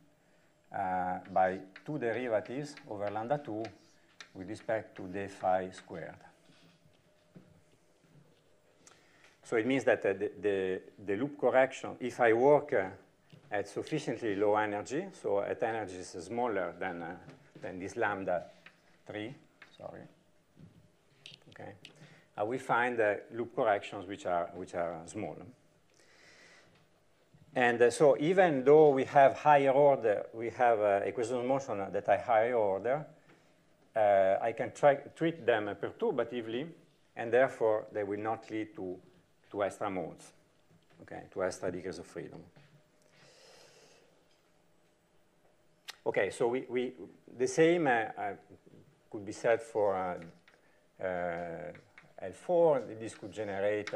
by two derivatives over lambda 2 with respect to the phi squared. So it means that the loop correction, if I work at sufficiently low energy, so at energies smaller than this lambda 3, sorry, okay, we find loop corrections which are small. And so even though we have higher order, we have equations of motion that are higher order, I can treat them perturbatively, and therefore they will not lead to extra modes, okay, to extra degrees of freedom. Okay, so the same could be said for L4. This could generate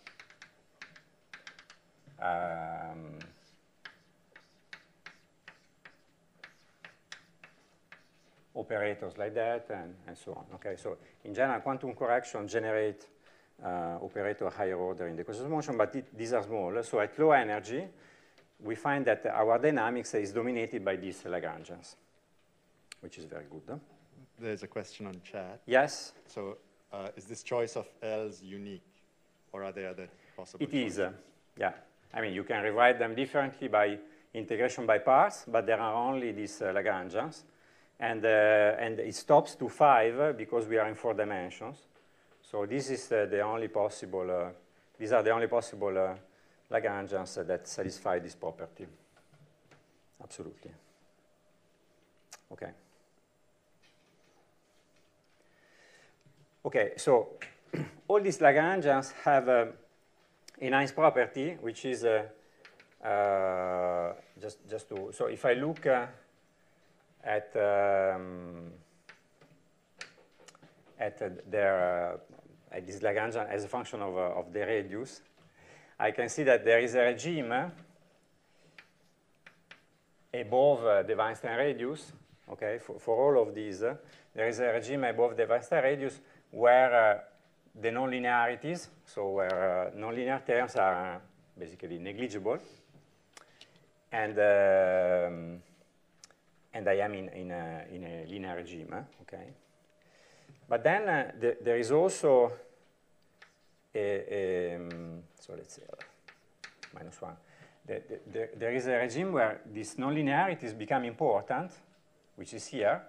operators like that, and so on. Okay, so in general, quantum correction generate operator higher order in the equations of motion, but these are small. So at low energy, we find that our dynamics is dominated by these Lagrangians, which is very good. There's a question on chat. Yes? So is this choice of L's unique, or are there other possible It is, choices? yeah. I mean, you can rewrite them differently by integration by parts, but there are only these Lagrangians. And it stops to 5 because we are in 4 dimensions. So this is the only possible, these are the only possible Lagrangians that satisfy this property. Absolutely. Okay. Okay, so all these Lagrangians have a nice property, which is just to, so if I look at this Lagrangian as a function of the radius, I can see that there is a regime above the Weinstein radius. Okay, for all of these, there is a regime above the Weinstein radius where the nonlinearities, so where nonlinear terms are basically negligible, and I am in a linear regime. Okay, but then there is also so let's say -1. There is a regime where these nonlinearities become important, which is here,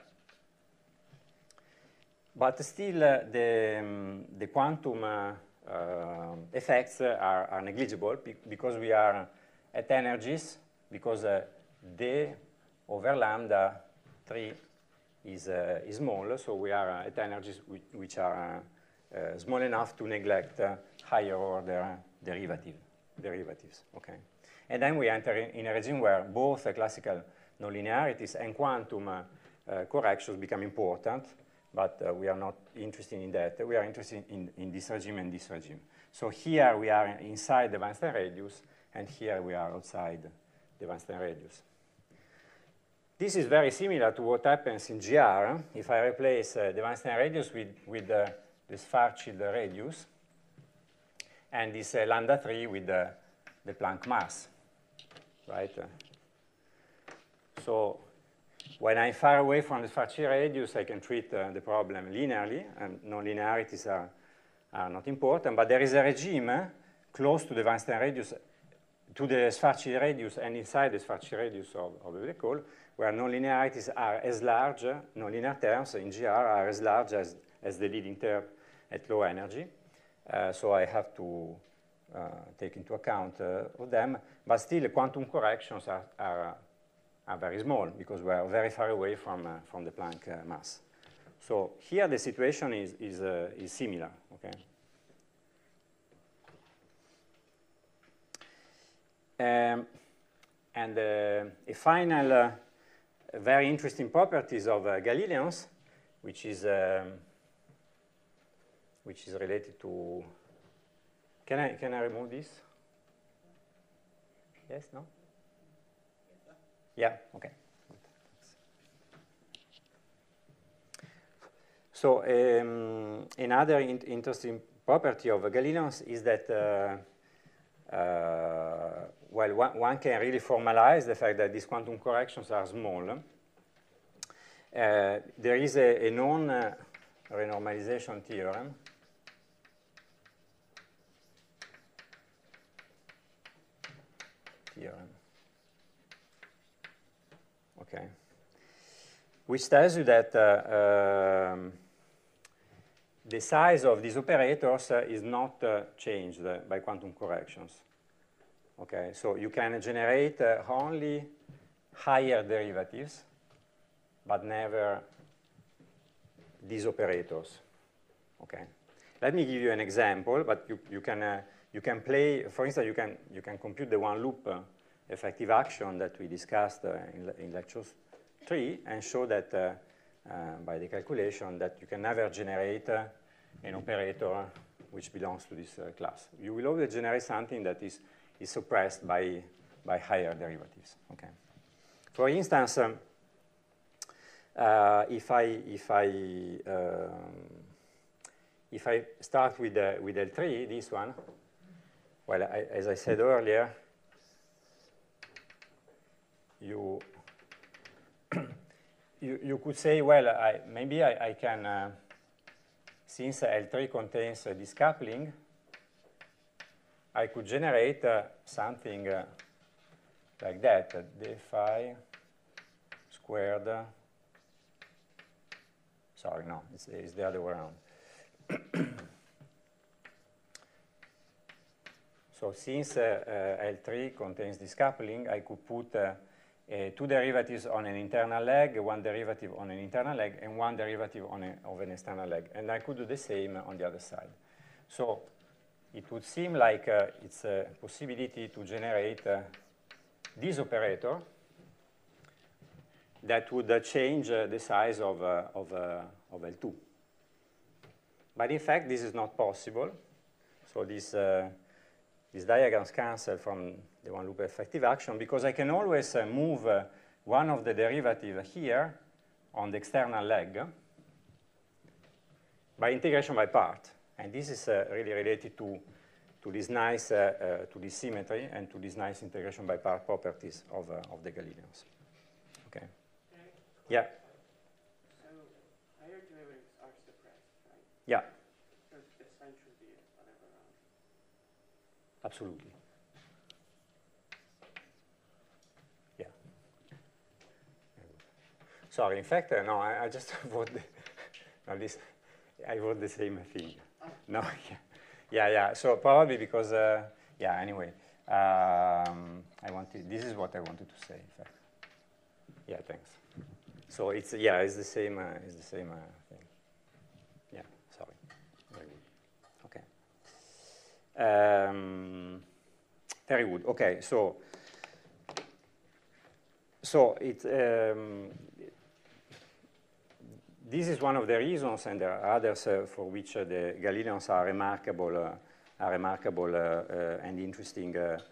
but still the quantum effects are negligible because we are at energies, because d over lambda 3 is small, so we are at energies which are small enough to neglect higher order derivatives. Okay, and then we enter in a regime where both classical nonlinearities and quantum corrections become important, but we are not interested in that. We are interested in this regime and this regime. So here we are inside the Weinstein radius, and here we are outside the Weinstein radius. This is very similar to what happens in GR if I replace the Weinstein radius with the Schwarzschild radius, and this lambda 3 with the Planck mass, right? So when I'm far away from the Schwarzschild radius, I can treat the problem linearly, and nonlinearities are not important, but there is a regime close to the Weinstein radius, to the Schwarzschild radius, and inside the Schwarzschild radius of the black hole, where nonlinearities are as large, nonlinear terms in GR are as large as the leading term at low energy. So I have to take into account of them, but still quantum corrections are very small because we are very far away from the Planck mass. So here the situation is similar. Okay. And a final very interesting properties of Galileans, which is related to. Can I remove this? Yes. No. Yeah. Okay. So another interesting property of Galileans is that well, one can really formalize the fact that these quantum corrections are small. There is a known renormalization theorem okay, which tells you that the size of these operators is not changed by quantum corrections. Okay, so you can generate only higher derivatives, but never these operators. Okay, let me give you an example, but you can play. For instance, you can compute the one-loop effective action that we discussed in lecture 3, and show that by the calculation that you can never generate an operator which belongs to this class. You will always generate something that is suppressed by higher derivatives. Okay. For instance, if I start with L3, this one, well, as I said earlier, you could say, well, maybe I can, since L3 contains this coupling, I could generate something like that, d phi squared. Sorry, no, it's the other way around. So since L3 contains this coupling, I could put two derivatives on an internal leg, one derivative on an internal leg, and one derivative of an external leg. And I could do the same on the other side. So it would seem like it's a possibility to generate this operator that would change the size of L2. But in fact, this is not possible. So these diagrams cancel from the one-loop effective action, because I can always move one of the derivative here on the external leg by integration by part. And this is really related to this nice, to this symmetry and to this nice integration by part properties of the Galileans. Okay. Yeah. So higher derivatives are suppressed, right? Yeah. So the sign should be the other way around. Absolutely. Yeah. Sorry, in fact, no, I just wrote I wrote the same thing. Oh. No, yeah. So probably because, yeah. Anyway, this is what I wanted to say. In fact. Yeah, thanks. So it's the same thing. Yeah, sorry. Very good. Okay. Very good. Okay, so it. This is one of the reasons, and there are others for which the Galileans are remarkable and interesting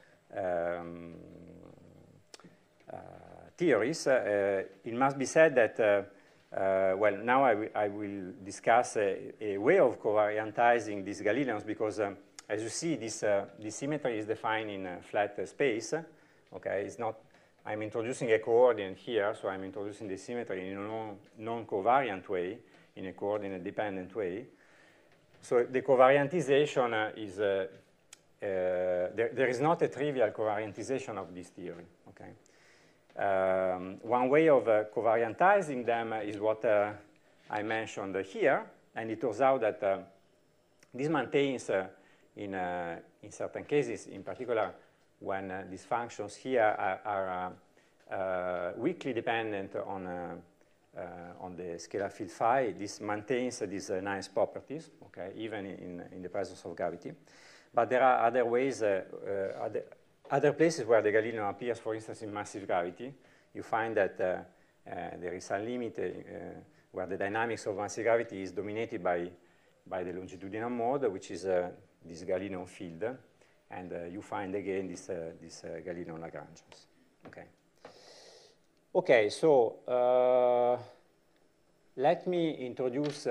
theories. It must be said that, well, now I will discuss a way of covariantizing these Galileans, because, as you see, this symmetry is defined in a flat space. Okay, it's not. I'm introducing a coordinate here, so I'm introducing the symmetry in a non-covariant way, in a coordinate-dependent way. So the covariantization is, there is not a trivial covariantization of this theory, okay? One way of covariantizing them is what I mentioned here, and it turns out that this maintains in certain cases, in particular, when these functions here are weakly dependent on the scalar field phi, this maintains these nice properties, okay, even in the presence of gravity. But there are other ways, other places where the Galilean appears, for instance, in massive gravity. You find that there is a limit where the dynamics of anti-gravity is dominated by the longitudinal mode, which is this Galilean field, and you find again this Galilean Lagrangians. Okay. Okay, so let me introduce.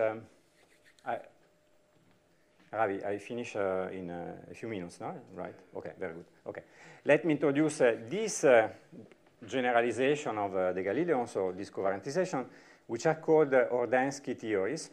Ravi, I finish in a few minutes, no? Right? Okay, very good. Okay, let me introduce this generalization of the Galileans, so this covariantization, which are called Ordansky theories.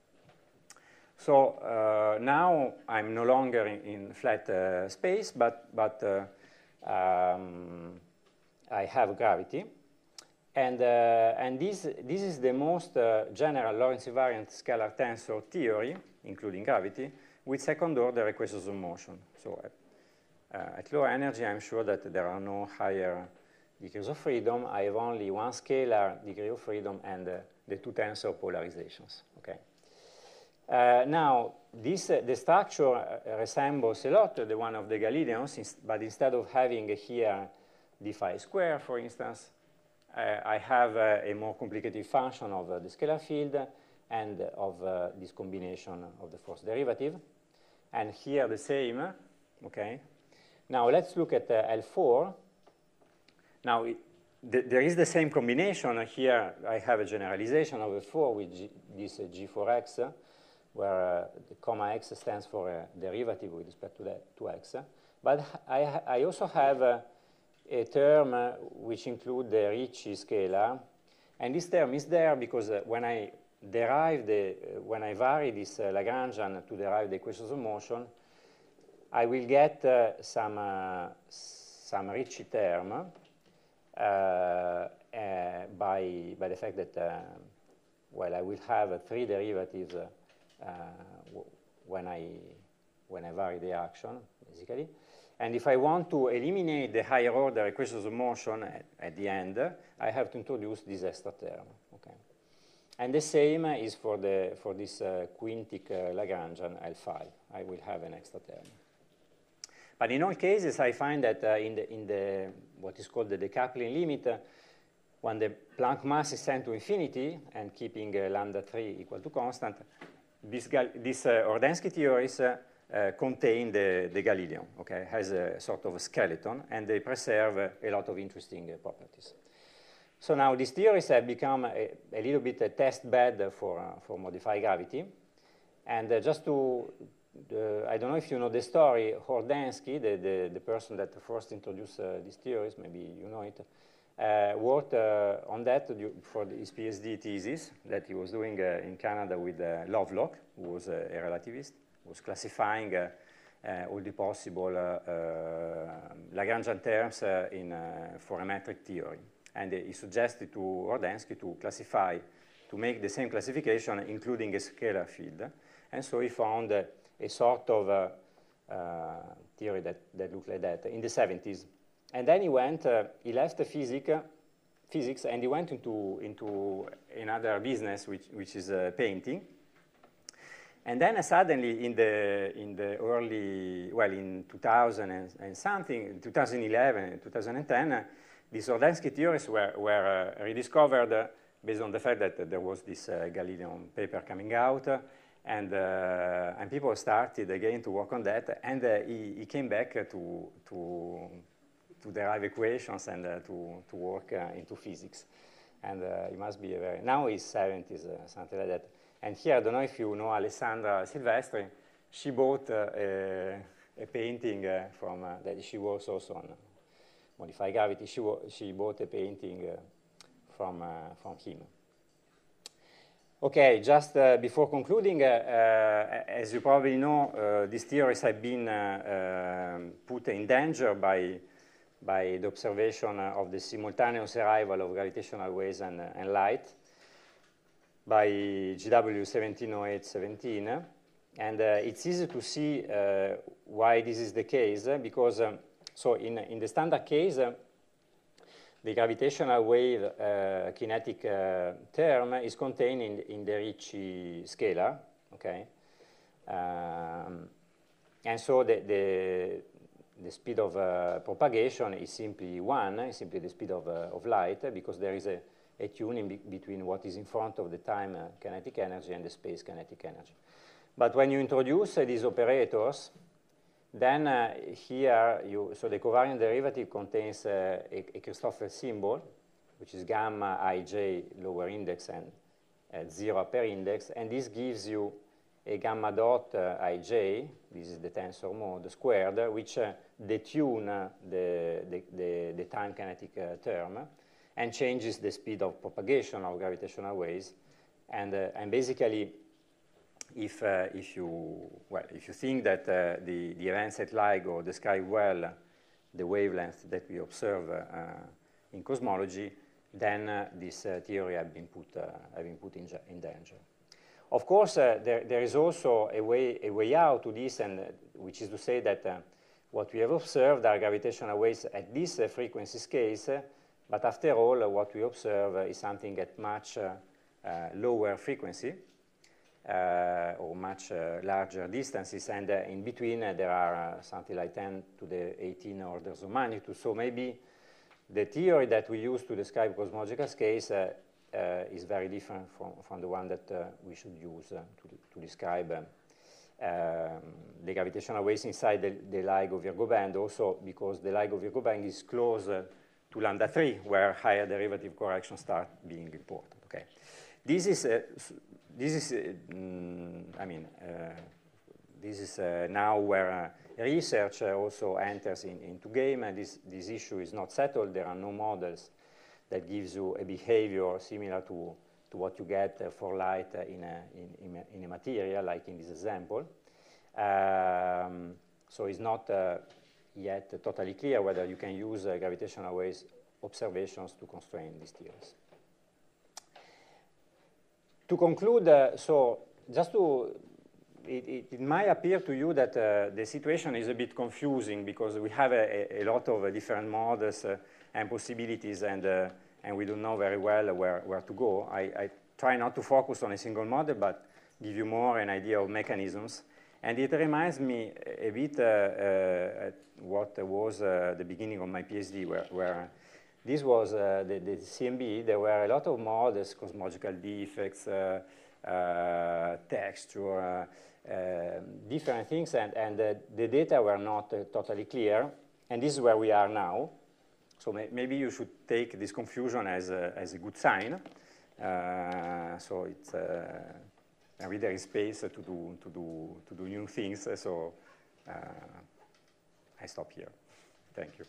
So now I'm no longer in flat space, but I have gravity, and this is the most general Lorentz invariant scalar tensor theory, including gravity, with second-order equations of motion. So at low energy, I'm sure that there are no higher degrees of freedom. I have only one scalar degree of freedom and the two tensor polarizations. Okay. Now, the structure resembles a lot the one of the Galileans, but instead of having here d phi square, for instance, I have a more complicated function of the scalar field and of this combination of the force derivative. And here the same, okay? Now let's look at L4. Now there is the same combination. Here I have a generalization of L4 with this G4x, where the comma x stands for a derivative with respect to x. But I also have a term which includes the Ricci scalar. And this term is there because when I vary this Lagrangian to derive the equations of motion, I will get some Ricci term by the fact that, well, I will have 3 derivatives when I vary the action, basically. And if I want to eliminate the higher order equations of motion at the end, I have to introduce this extra term. Okay. And the same is for this quintic Lagrangian L5. I will have an extra term. But in all cases, I find that in the what is called the decoupling limit, when the Planck mass is sent to infinity and keeping lambda 3 equal to constant, these Ordansky theories contain the Galilean, okay, has a sort of a skeleton, and they preserve a lot of interesting properties. So now these theories have become a little bit a test bed for modified gravity. And just to, I don't know if you know the story, Ordansky, the person that first introduced these theories, maybe you know it, worked on that for his PhD thesis that he was doing in Canada with Lovelock, who was a relativist, who was classifying all the possible Lagrangian terms for a metric theory. And he suggested to Ordansky to classify, to make the same classification, including a scalar field. And so he found a sort of theory that looked like that in the 70s. And then he went, he left physics, and he went into another business, which is painting. And then suddenly in the early, well, in 2000 and something, 2011, 2010, these Ordansky theories were rediscovered based on the fact that there was this Galilean paper coming out, and people started again to work on that, and he came back to derive equations and to work into physics. And he must be now he's 70s, something like that. And here, I don't know if you know Alessandra Silvestri, she bought a painting from, that she works also on modified gravity. She bought a painting from him. Okay, just before concluding, as you probably know, these theories have been put in danger by the observation of the simultaneous arrival of gravitational waves and light by GW 1708-17. And it's easy to see why this is the case, because so in the standard case, the gravitational wave kinetic term is contained in the Ricci scalar, okay? And so the speed of propagation is simply 1, is simply the speed of light, because there is a a tuning between what is in front of the time kinetic energy and the space kinetic energy. But when you introduce these operators, then here, so the covariant derivative contains a Christoffel symbol, which is gamma ij lower index and 0 upper index, and this gives you a gamma dot ij, this is the tensor mode squared, which detune the time kinetic term and changes the speed of propagation of gravitational waves. And basically, if you think that the events at LIGO describe well the wavelength that we observe in cosmology, then this theory have been put in danger. Of course, there is also a way out to this, and which is to say that what we have observed are gravitational waves at this frequency scales, but after all, what we observe is something at much lower frequency or much larger distances, and in between there are something like 10 to the 18 orders of magnitude. So maybe the theory that we use to describe cosmological scales is very different from the one that we should use to describe the gravitational waves inside the LIGO-Virgo band, also because the LIGO-Virgo band is close to lambda 3, where higher derivative corrections start being important. Okay, this is now where research also enters into game, and this issue is not settled. There are no models that gives you a behavior similar to what you get for light in a material, like in this example. So it's not yet totally clear whether you can use gravitational waves observations to constrain these theories. To conclude, it might appear to you that the situation is a bit confusing because we have a lot of different models and possibilities, and we don't know very well where to go. I try not to focus on a single model, but give you more an idea of mechanisms. And it reminds me a bit what was the beginning of my PhD, where this was the CMB. There were a lot of models, cosmological defects, texture, different things, and the data were not totally clear. And this is where we are now. So maybe you should take this confusion as a good sign. So it's maybe there is space to do new things. So I stop here. Thank you.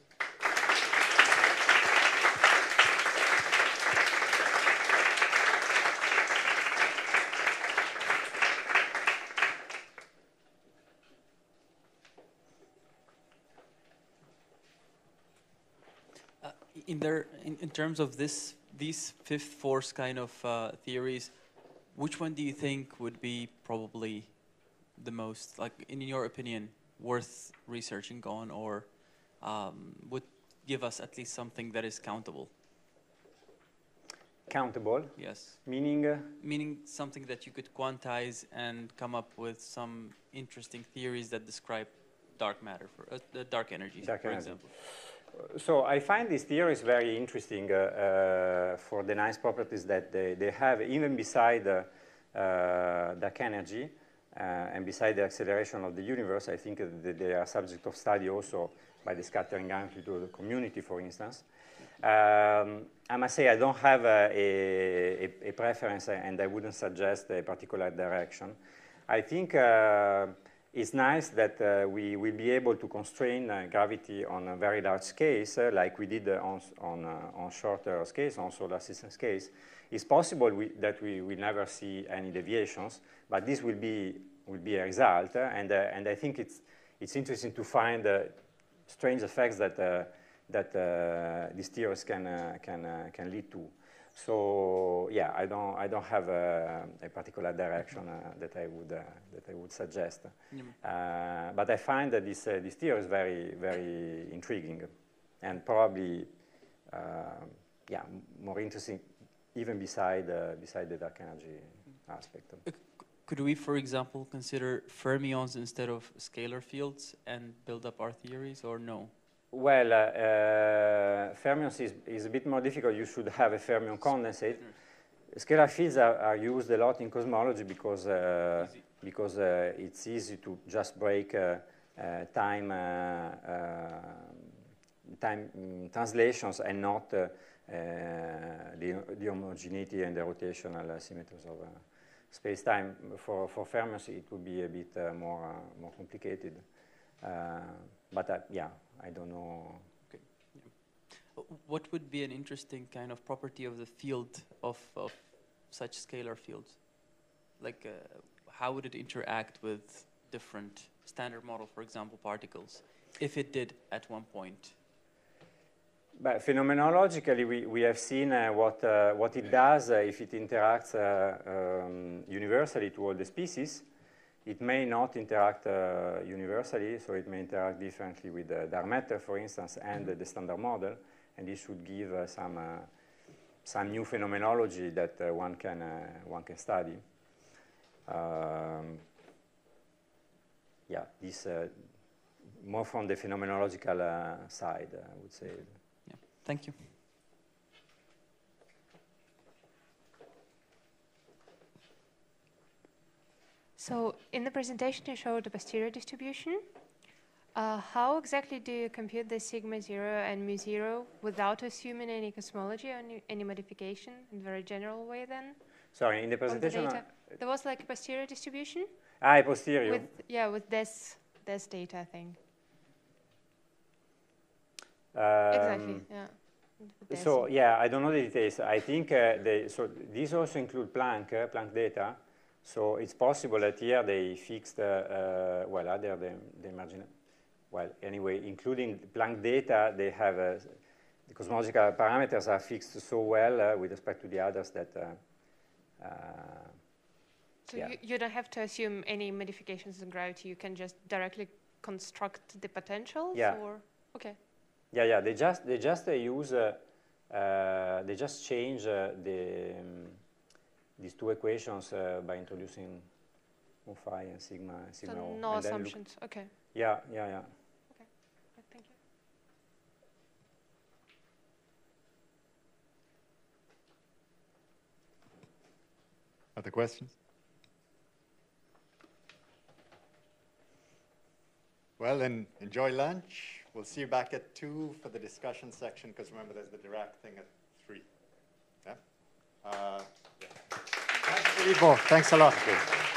In terms of these fifth force kind of theories, which one do you think would be probably the most, like in your opinion, worth researching on, or would give us at least something that is countable? Countable? Yes. Meaning? Meaning something that you could quantize and come up with some interesting theories that describe dark matter, for dark energy, for example. So I find these theories very interesting for the nice properties that they have, even beside dark energy and beside the acceleration of the universe. I think that they are subject of study also by the scattering amplitude community, for instance. I must say I don't have a preference, and I wouldn't suggest a particular direction. I think it's nice that we will be able to constrain gravity on a very large scales, like we did on shorter scales, on solar system scales. It's possible that we will never see any deviations, but this will be a result, and I think it's interesting to find strange effects that these theories can lead to. So yeah, I don't have a particular direction that I would suggest, but I find that this theory is very intriguing, and probably more interesting even beside the dark energy aspect. Could we, for example, consider fermions instead of scalar fields and build up our theories, or no? Well, fermions is a bit more difficult. You should have a fermion condensate. Scalar fields are used a lot in cosmology because it's easy to just break time translations and not the homogeneity and the rotational symmetries of space-time. For fermions, it would be a bit more complicated. But yeah, I don't know. Okay. Yeah. What would be an interesting kind of property of the field of such scalar fields? Like, how would it interact with different standard model, for example, particles, if it did at one point? But phenomenologically, we have seen what it does if it interacts universally to all the species. It may not interact universally, so it may interact differently with the dark matter, for instance, and the standard model, and this should give some new phenomenology that one can study. Yeah, this more from the phenomenological side, I would say. Yeah, thank you. So in the presentation, you showed the posterior distribution. How exactly do you compute the sigma 0 and mu 0 without assuming any cosmology or any modification in a very general way then? Sorry, in the presentation? There was like a posterior distribution? Posterior. With this data, I think. Exactly, yeah. So, yeah, I don't know the details. I think so these also include Planck data. So it's possible that here they fixed, well, other the marginal, well, anyway, including Planck data, they have, the cosmological parameters are fixed so well with respect to the others that, so yeah. you don't have to assume any modifications in gravity, you can just directly construct the potentials? Yeah. Or? Okay. Yeah, they just use, they just change these two equations by introducing mu phi and sigma So rho. no assumptions, okay. Yeah. Okay, thank you. Other questions? Well, then enjoy lunch. We'll see you back at 2 for the discussion section, because remember there's the Dirac thing at 3. Yeah? Thanks, Ivo. Thanks a lot.